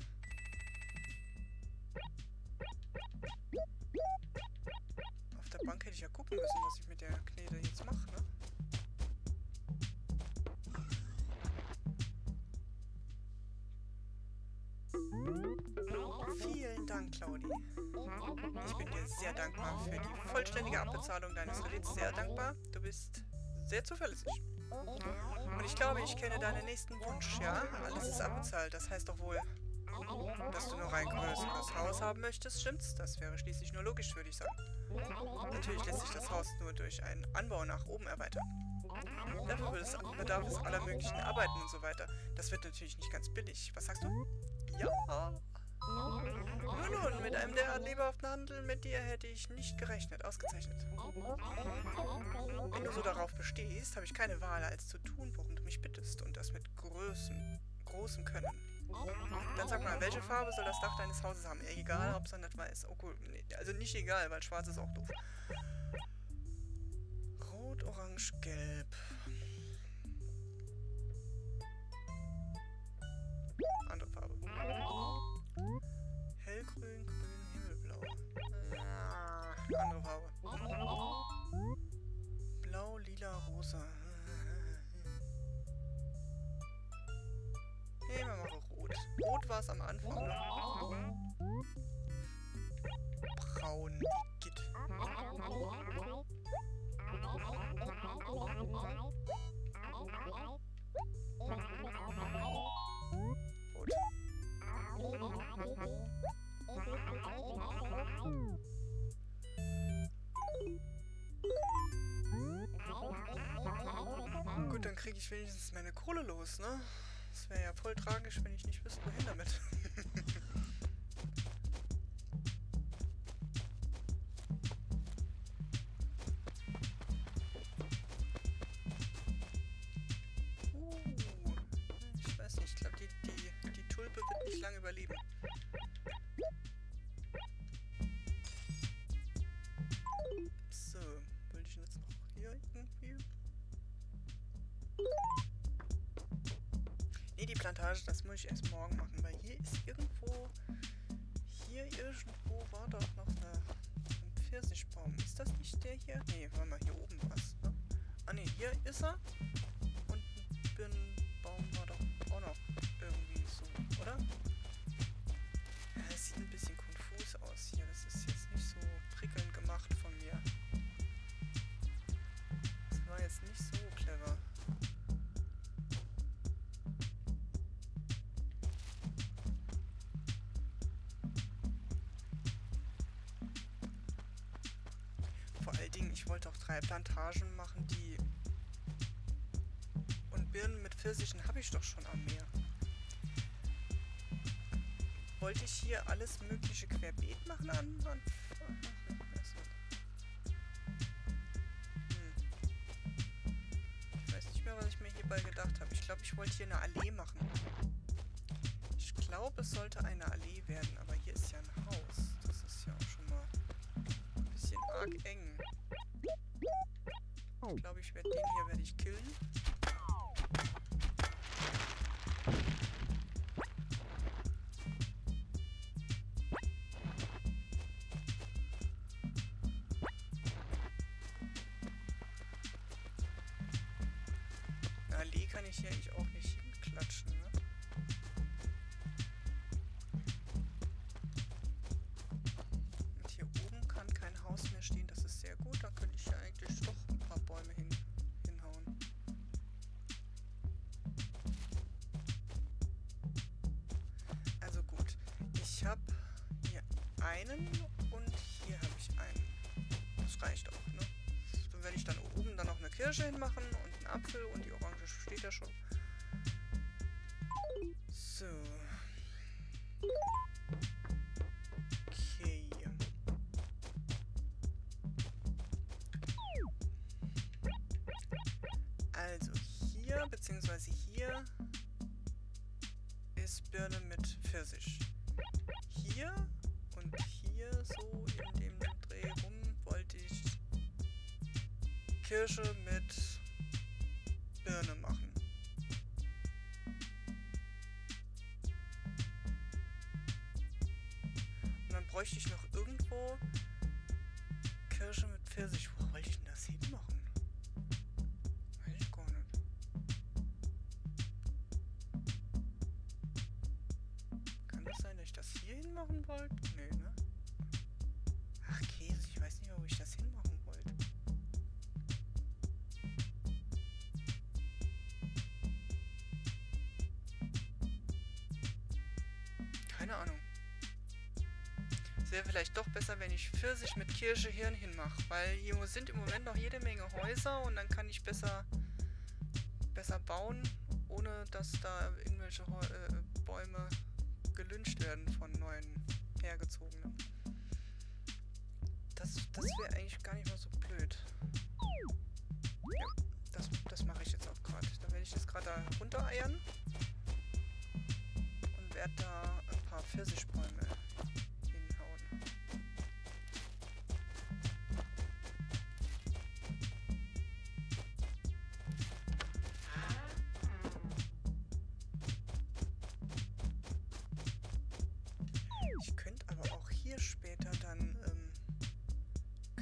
Bank hätte ich ja gucken müssen, was ich mit der Knete jetzt mache, ne? Vielen Dank, Claudi. Ich bin dir sehr dankbar für die vollständige Abbezahlung deines Kredits. Sehr dankbar. Du bist sehr zuverlässig. Und ich glaube, ich kenne deinen nächsten Wunsch, ja? Alles ist abbezahlt. Das heißt doch wohl, dass du noch ein größeres Haus haben möchtest, stimmt's? Das wäre schließlich nur logisch, würde ich sagen. Natürlich lässt sich das Haus nur durch einen Anbau nach oben erweitern. Dafür bedarf es aller möglichen Arbeiten und so weiter. Das wird natürlich nicht ganz billig. Was sagst du? Ja. Nun, mit einem derart lebhaften Handel mit dir hätte ich nicht gerechnet. Ausgezeichnet. Wenn du so darauf bestehst, habe ich keine Wahl, als zu tun, worum du mich bittest. Und das mit großem Können. Dann sag mal, welche Farbe soll das Dach deines Hauses haben? Egal, Hauptsache nicht weiß. Oh cool. Nee, also nicht egal, weil schwarz ist auch doof. Rot, Orange, Gelb. Andere Farbe. Andere Farbe. Blau, lila, rosa. Nee, wir machen rot. Rot war es am Anfang. Braun. Igitt. Rot. Gut, dann kriege ich wenigstens meine Kohle los, ne? Das wäre ja voll tragisch, wenn ich nicht wüsste, wohin damit. Ich weiß nicht, ich glaube, die Tulpe wird nicht lange überleben. So, wollte ich jetzt noch hier irgendwie... Nee, die Plantage, das muss ich erst morgen machen, weil hier ist irgendwo... Hier irgendwo war doch noch ein Pfirsichbaum. Ist das nicht der hier? Nee, warte mal, hier oben was, ne? Ah ne, hier ist er. Und ein Birnenbaum war doch auch noch irgendwie so, oder? Ja, es sieht ein bisschen konfus aus hier. Das ist jetzt nicht so prickelnd gemacht von mir. Das war jetzt nicht so clever. Vor allen Dingen, ich wollte auch 3 Plantagen machen, die... Und Birnen mit Pfirsichen habe ich doch schon am Meer. Wollte ich hier alles mögliche querbeet machen Ich weiß nicht mehr, was ich mir hierbei gedacht habe. Ich glaube, ich wollte hier eine Allee machen. Ich glaube, es sollte eine Allee werden, aber hier ist ja ein Haus. Das ist ja auch schon mal ein bisschen arg eng. Ich glaube, den hier werde ich killen. Eine Allee kann ich hier eigentlich auch nicht hinklatschen, ne? Und hier oben kann kein Haus mehr stehen, das ist sehr gut. Da könnte ich ja eigentlich doch ein paar Bäume hinhauen. Also gut, ich habe hier einen und hier habe ich einen. Das reicht auch, ne? Dann werde ich dann oben dann noch eine Kirsche hinmachen und einen Apfel und die Orange steht ja schon. So. Okay. Also hier, beziehungsweise hier ist Birne mit Pfirsich. Hier und hier so in dem Dreh rum wollte ich Kirsche mit Birne machen. Und dann bräuchte ich noch irgendwo Kirsche mit Pfirsich. Wo wollte ich denn das hinmachen? Weiß ich gar nicht. Kann das sein, dass ich das hier hinmachen wollte? Nee, ne? Ach, Käse, ich weiß nicht mehr, wo ich das hinmachen wollte. Keine Ahnung. Es wäre vielleicht doch besser, wenn ich Pfirsich mit Kirsche hier hinmache, weil hier sind im Moment noch jede Menge Häuser und dann kann ich besser bauen, ohne dass da irgendwelche Bäume gelyncht werden von neuen Hergezogenen. Das wäre eigentlich gar nicht mal so blöd. Ja, das mache ich jetzt auch gerade. Da werde ich jetzt gerade da runtereiern und werde da ein paar Pfirsichbäume hinhauen. Ich könnte aber auch hier später dann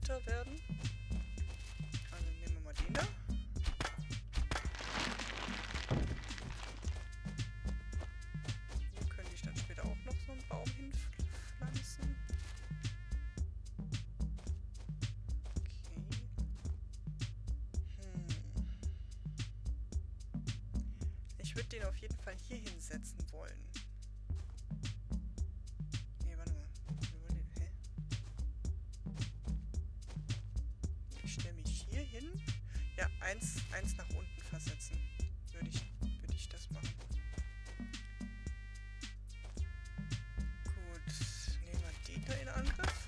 bitter werden. Also nehmen wir mal den da. Hier könnte ich dann später auch noch so einen Baum hinpflanzen. Ich würde den auf jeden Fall hier hinsetzen wollen. Nee, warte mal. Hä? Ich stelle mich hier hin. Ja, eins nach unten versetzen. Würde ich das machen. Gut. Nehmen wir den da in Angriff.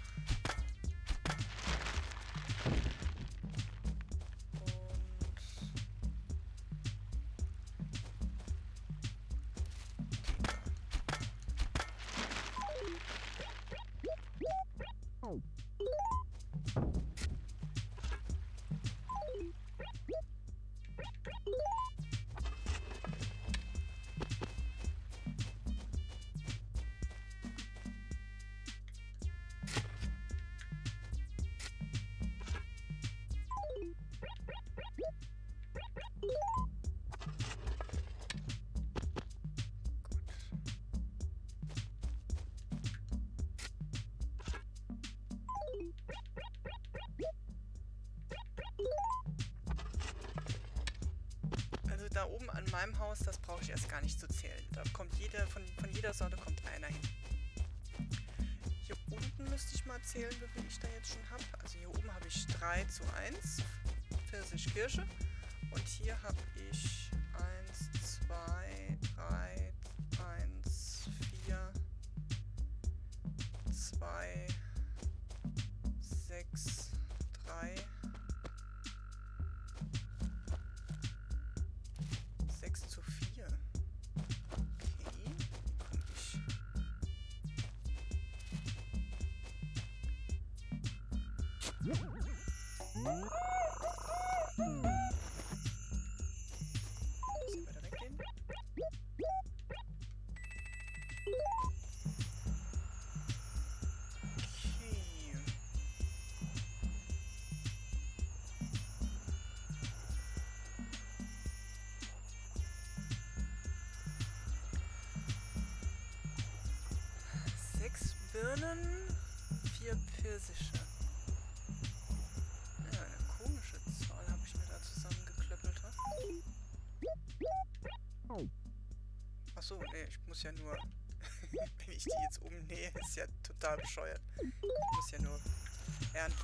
Also da oben an meinem Haus, das brauche ich erst gar nicht zu zählen. Da kommt von jeder Sorte kommt einer hin. Hier unten müsste ich mal zählen, wie viel ich da jetzt schon habe. Also hier oben habe ich 3:1 Pfirsich-Kirsche. Und hier habe ich 1, 2, 3, 1, 4, 2, 6, 3, 6:4. Okay, wie komme ich? Bisschen weiter weggehen. Okay. Sechs Birnen, 4 Pfirsiche. Ja, eine komische Zahl habe ich mir da zusammengeklöppelt. Achso, nee, ich muss ja nur... Wenn ich die jetzt umnähe, ist ja total bescheuert. Ich muss ja nur ernten.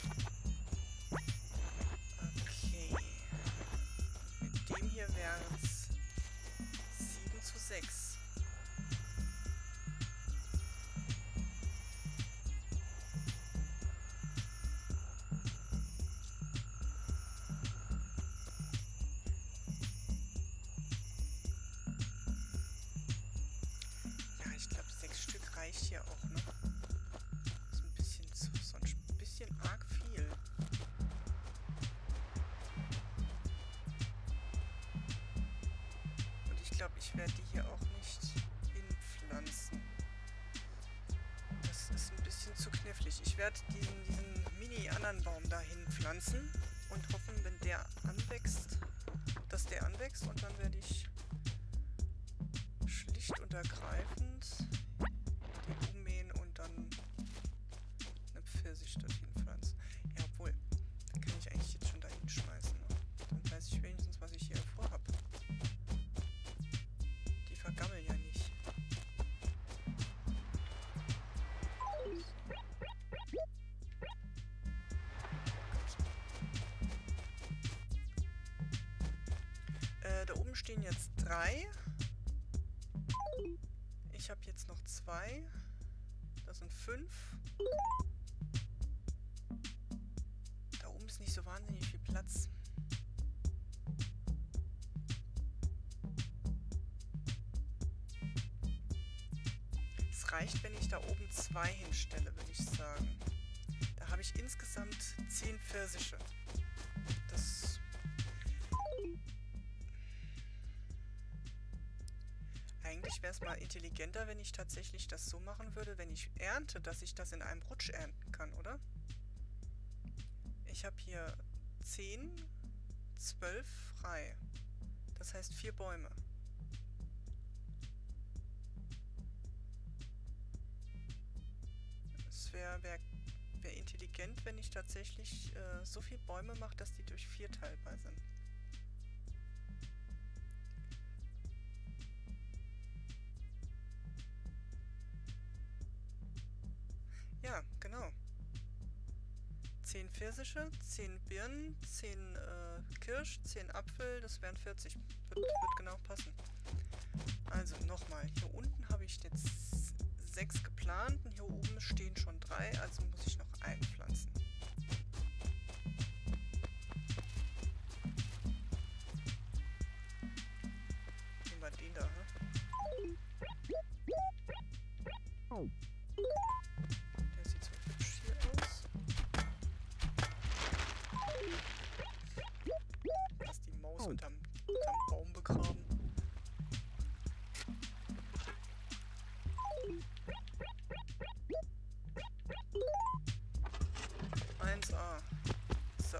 Okay. Mit dem hier wären es 7:6. Reicht hier auch noch. Ist ein bisschen sonst ein bisschen arg viel. Und ich glaube, ich werde die hier auch nicht hinpflanzen. Das ist ein bisschen zu knifflig. Ich werde diesen Mini-Annenbaum da hinpflanzen und hoffen, wenn der anwächst, dass der anwächst, und dann werde ich schlicht und ergreifend ummähen und dann eine Pfirsich dorthin pflanzen. Ja, obwohl, dann kann ich eigentlich jetzt schon da hinschmeißen. Ne? Dann weiß ich wenigstens, was ich hier vorhab. Die vergammeln ja nicht. Da oben stehen jetzt 3. Ich habe jetzt noch 2. Das sind 5. Da oben ist nicht so wahnsinnig viel Platz. Es reicht, wenn ich da oben 2 hinstelle, würde ich sagen. Da habe ich insgesamt 10 Pfirsiche. Das... Eigentlich wäre es mal intelligenter, wenn ich tatsächlich das so machen würde, wenn ich ernte, dass ich das in einem Rutsch ernten kann, oder? ich habe hier 10, 12 frei. Das heißt 4 Bäume. Es wär intelligent, wenn ich tatsächlich so viele Bäume mache, dass die durch 4 teilbar sind. Ja, genau. 10 Pfirsiche, 10 Birnen, 10 Kirsch, 10 Apfel, das wären 40. Wird genau passen. Also nochmal, hier unten habe ich jetzt 6 geplant und hier oben stehen schon 3, also muss ich noch einpflanzen. Nehmen wir den da, ne? Der sieht so hübsch hier aus. Lass die Maus unterm Baum begraben. 1A. So.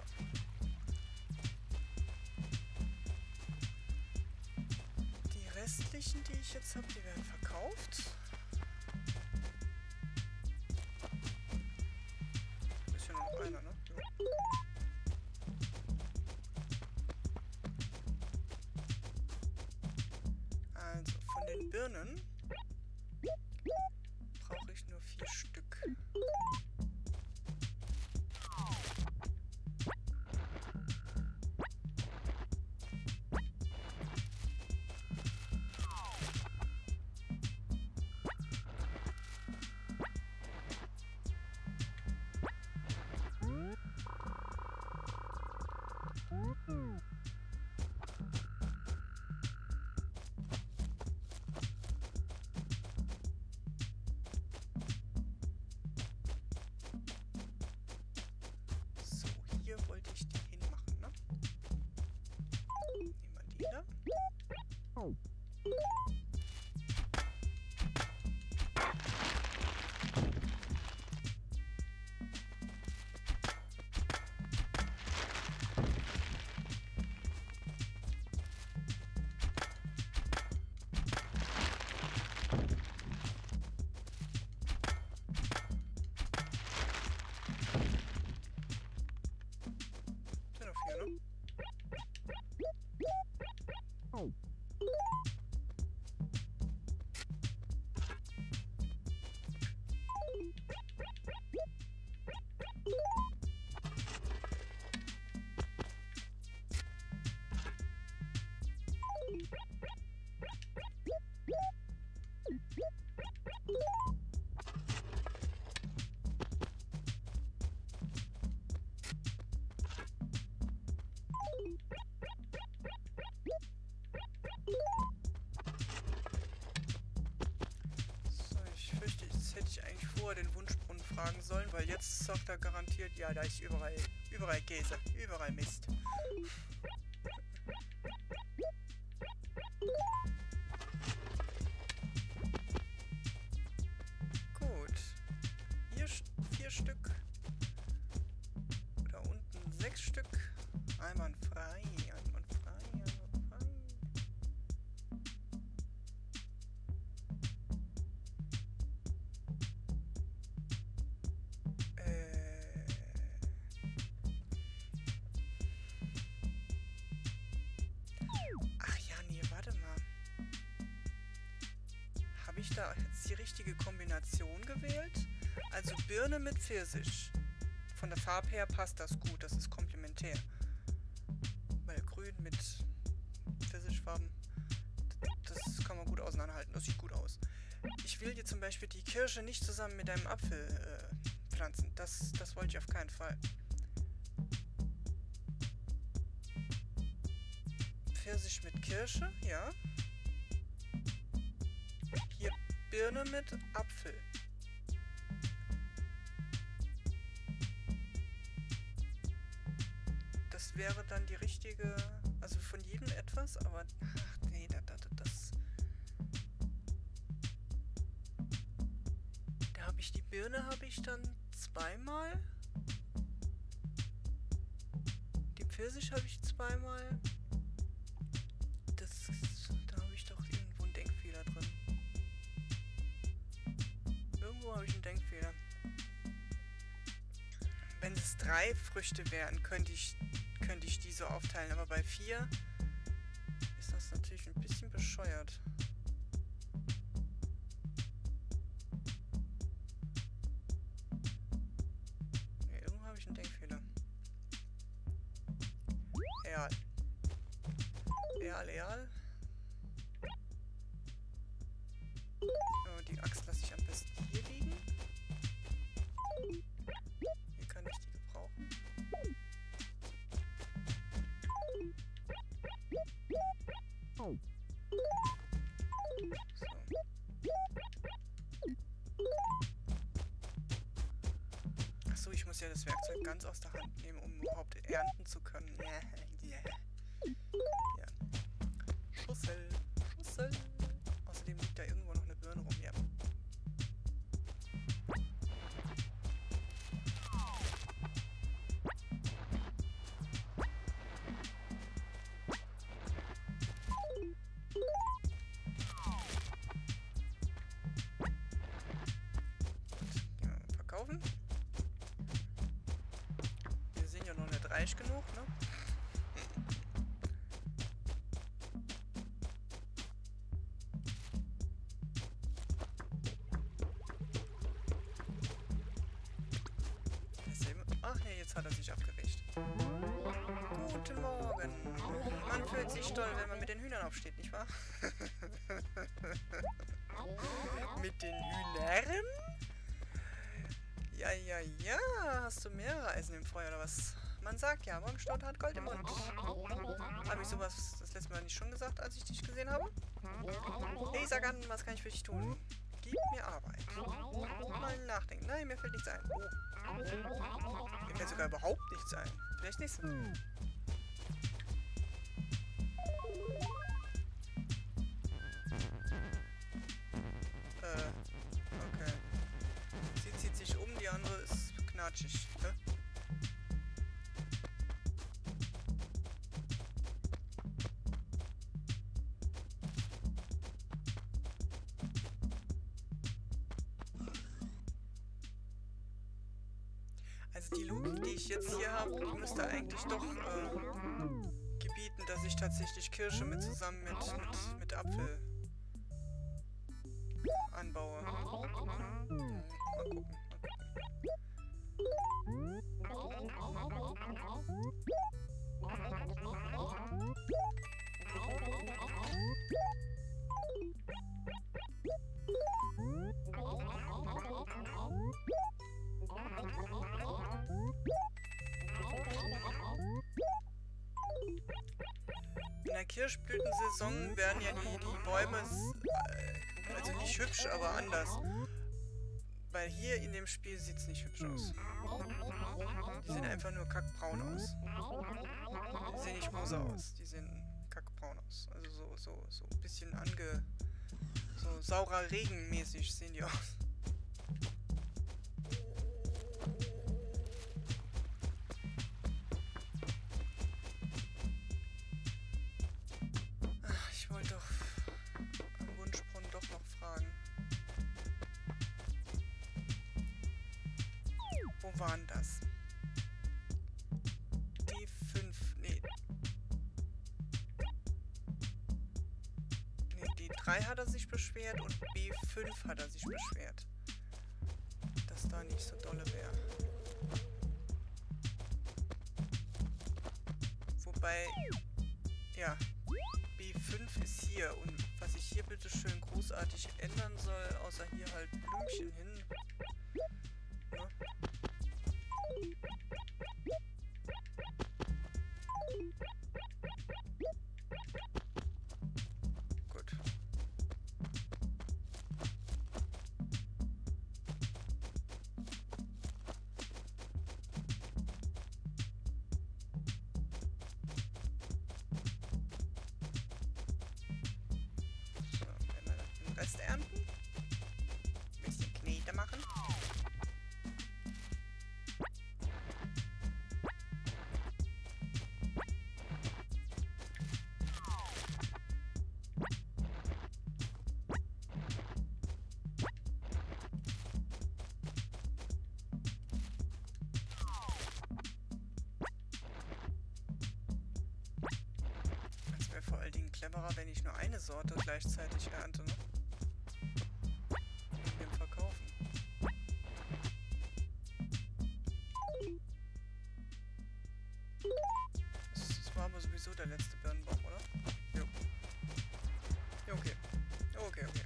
Die restlichen, die ich jetzt habe, die werden verkauft. Ist ja nur noch einer, ne? Ja. Also, von den Birnen brauche ich nur 4 Stück. So, hier wollte ich die hinmachen, ne? Nehmen wir die da. Sind noch 4, ne? So, ich fürchte, jetzt hätte ich eigentlich vorher den Wunschbrunnen fragen sollen, weil jetzt sagt er garantiert, ja, da ist überall Käse, überall Mist. Gut. Hier 4 Stück. Da unten 6 Stück. Einwandfrei, einwandfrei, einwandfrei. Ach ja, nee, warte mal. Habe ich da jetzt die richtige Kombination gewählt? Also Birne mit Pfirsich. Von der Farbe her passt das gut, das ist komplementär. Weil Grün mit Pfirsichfarben, das kann man gut auseinanderhalten, das sieht gut aus. Ich will jetzt zum Beispiel die Kirsche nicht zusammen mit einem Apfel pflanzen, das wollte ich auf keinen Fall. Pfirsich mit Kirsche, ja. Hier Birne mit Apfel. Das wäre dann die richtige, also von jedem etwas, aber ach nee, das. Da habe ich die Birne, habe ich dann zweimal. Pfirsich habe ich zweimal. Da habe ich doch irgendwo einen Denkfehler drin. Irgendwo habe ich einen Denkfehler. Wenn es 3 Früchte wären, könnte ich die so aufteilen. Aber bei 4 ist das natürlich ein bisschen bescheuert. Ne, irgendwo habe ich einen Denkfehler. Egal. Egal. Oh, die Axt lasse ich am besten hier liegen. Hier kann ich die gebrauchen. So. Achso, ich muss ja das Werkzeug ganz aus der Hand nehmen, um überhaupt ernten zu können. Ja. Schussel. Außerdem liegt da irgendwo noch eine Birne rum. Ja. Verkaufen. Wir sind ja noch nicht reich genug, ne? Ach nee, jetzt hat er sich abgerichtet. Guten Morgen. Man fühlt sich toll, wenn man mit den Hühnern aufsteht, nicht wahr? Mit den Hühnern? Ja. Hast du mehrere Eisen im Feuer oder was? Man sagt ja, Morgenstund hat Gold im Mund. Habe ich sowas das letzte Mal nicht schon gesagt, als ich dich gesehen habe? Hey, sag an, was kann ich für dich tun? Gib mir Arbeit. Mal nachdenken. Nein, mir fällt nichts ein. Oh. Mir fällt sogar überhaupt nichts ein. Vielleicht nächstes Mal. Okay. Sie zieht sich um, die andere ist knatschig. Ne? Also die Logik, die ich jetzt hier habe, die müsste eigentlich doch gebieten, dass ich tatsächlich Kirsche zusammen mit Apfel anbaue. Mal gucken. In der Kirschblütensaison werden ja die Bäume, also nicht hübsch, aber anders. Weil hier in dem Spiel sieht es nicht hübsch aus. Die sehen einfach nur kackbraun aus. Die sehen nicht rosa aus, die sehen kackbraun aus. Also so ein bisschen so saurer Regen mäßig sehen die aus. Ich wollte doch am Wunschbrunnen doch noch fragen. Wo waren das? D5, nee. Nee, D3 hat er sich beschwert und B5 hat er sich beschwert. Dass da nicht so dolle wäre. Wobei, ja, B5 ist hier und was ich hier bitte schön großartig ändern soll, außer hier halt Blümchen hin. Ne? Gut. So, wenn wir den Rest ernten. Ein bisschen Knete machen. cleverer, wenn ich nur eine Sorte gleichzeitig ernte, ne? Und dem verkaufen. Das war aber sowieso der letzte Birnenbaum, oder? Jo. Ja, okay. Okay, okay.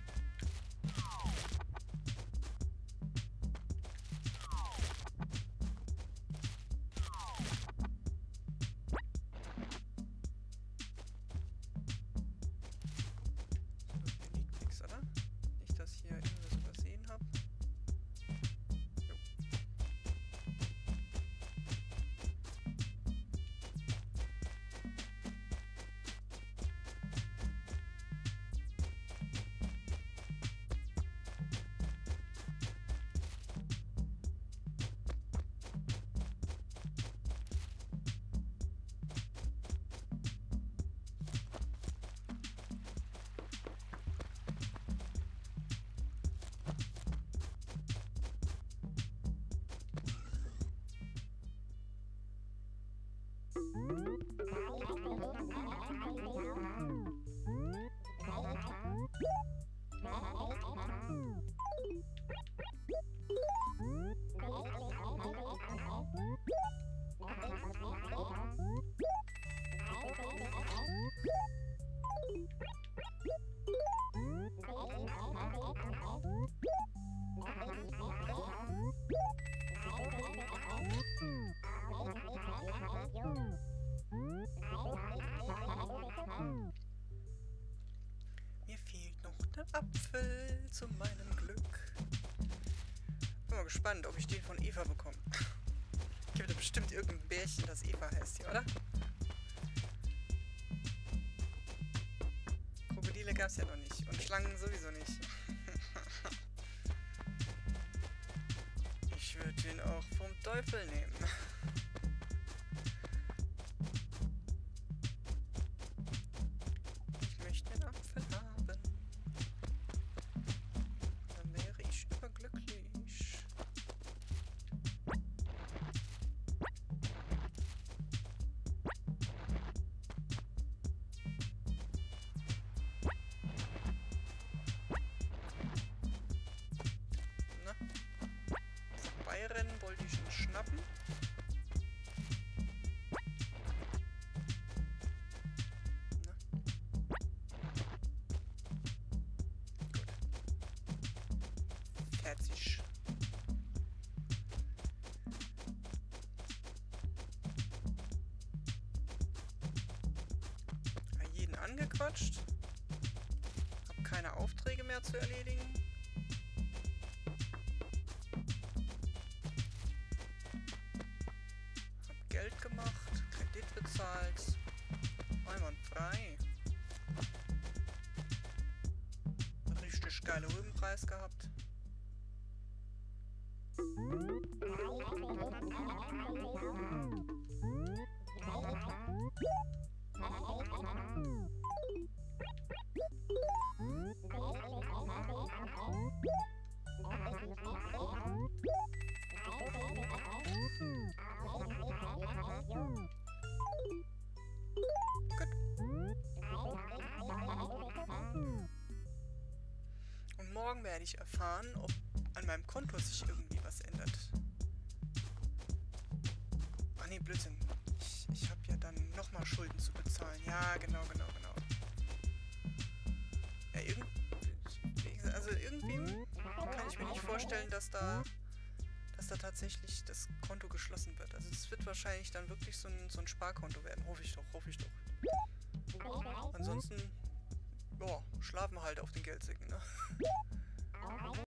Mir fehlt noch der Apfel zu meinem Glück. Bin mal gespannt, ob ich den von Eva bekomme. Gibt da bestimmt irgendein Bärchen, das Eva heißt hier, oder? Krokodile gab es ja noch nicht. Und Schlangen sowieso nicht. Ich würde ihn auch vom Teufel nehmen. Ich möchte den Apfel haben. Dann wäre ich überglücklich. Na? Vorbeirennen wollte ich ihn schnappen. Na? Gut. Fertig. Jeden angequatscht. Hab keine Aufträge mehr zu erledigen. Hab Geld gemacht, Kredit bezahlt. Einwandfrei. Richtig geile Rübenpreis gehabt. Und morgen werde ich erfahren, ob an meinem Konto sich irgendwie was ändert. Ach nee, Blödsinn. Ich habe ja dann nochmal Schulden zu bezahlen. Ja, genau. Ja, irgendwie kann ich mir nicht vorstellen, dass da tatsächlich das Konto geschlossen wird. Also es wird wahrscheinlich dann wirklich so ein Sparkonto werden. Hoffe ich doch. Ansonsten, ja, schlafen wir halt auf den Geldsäcken, ne?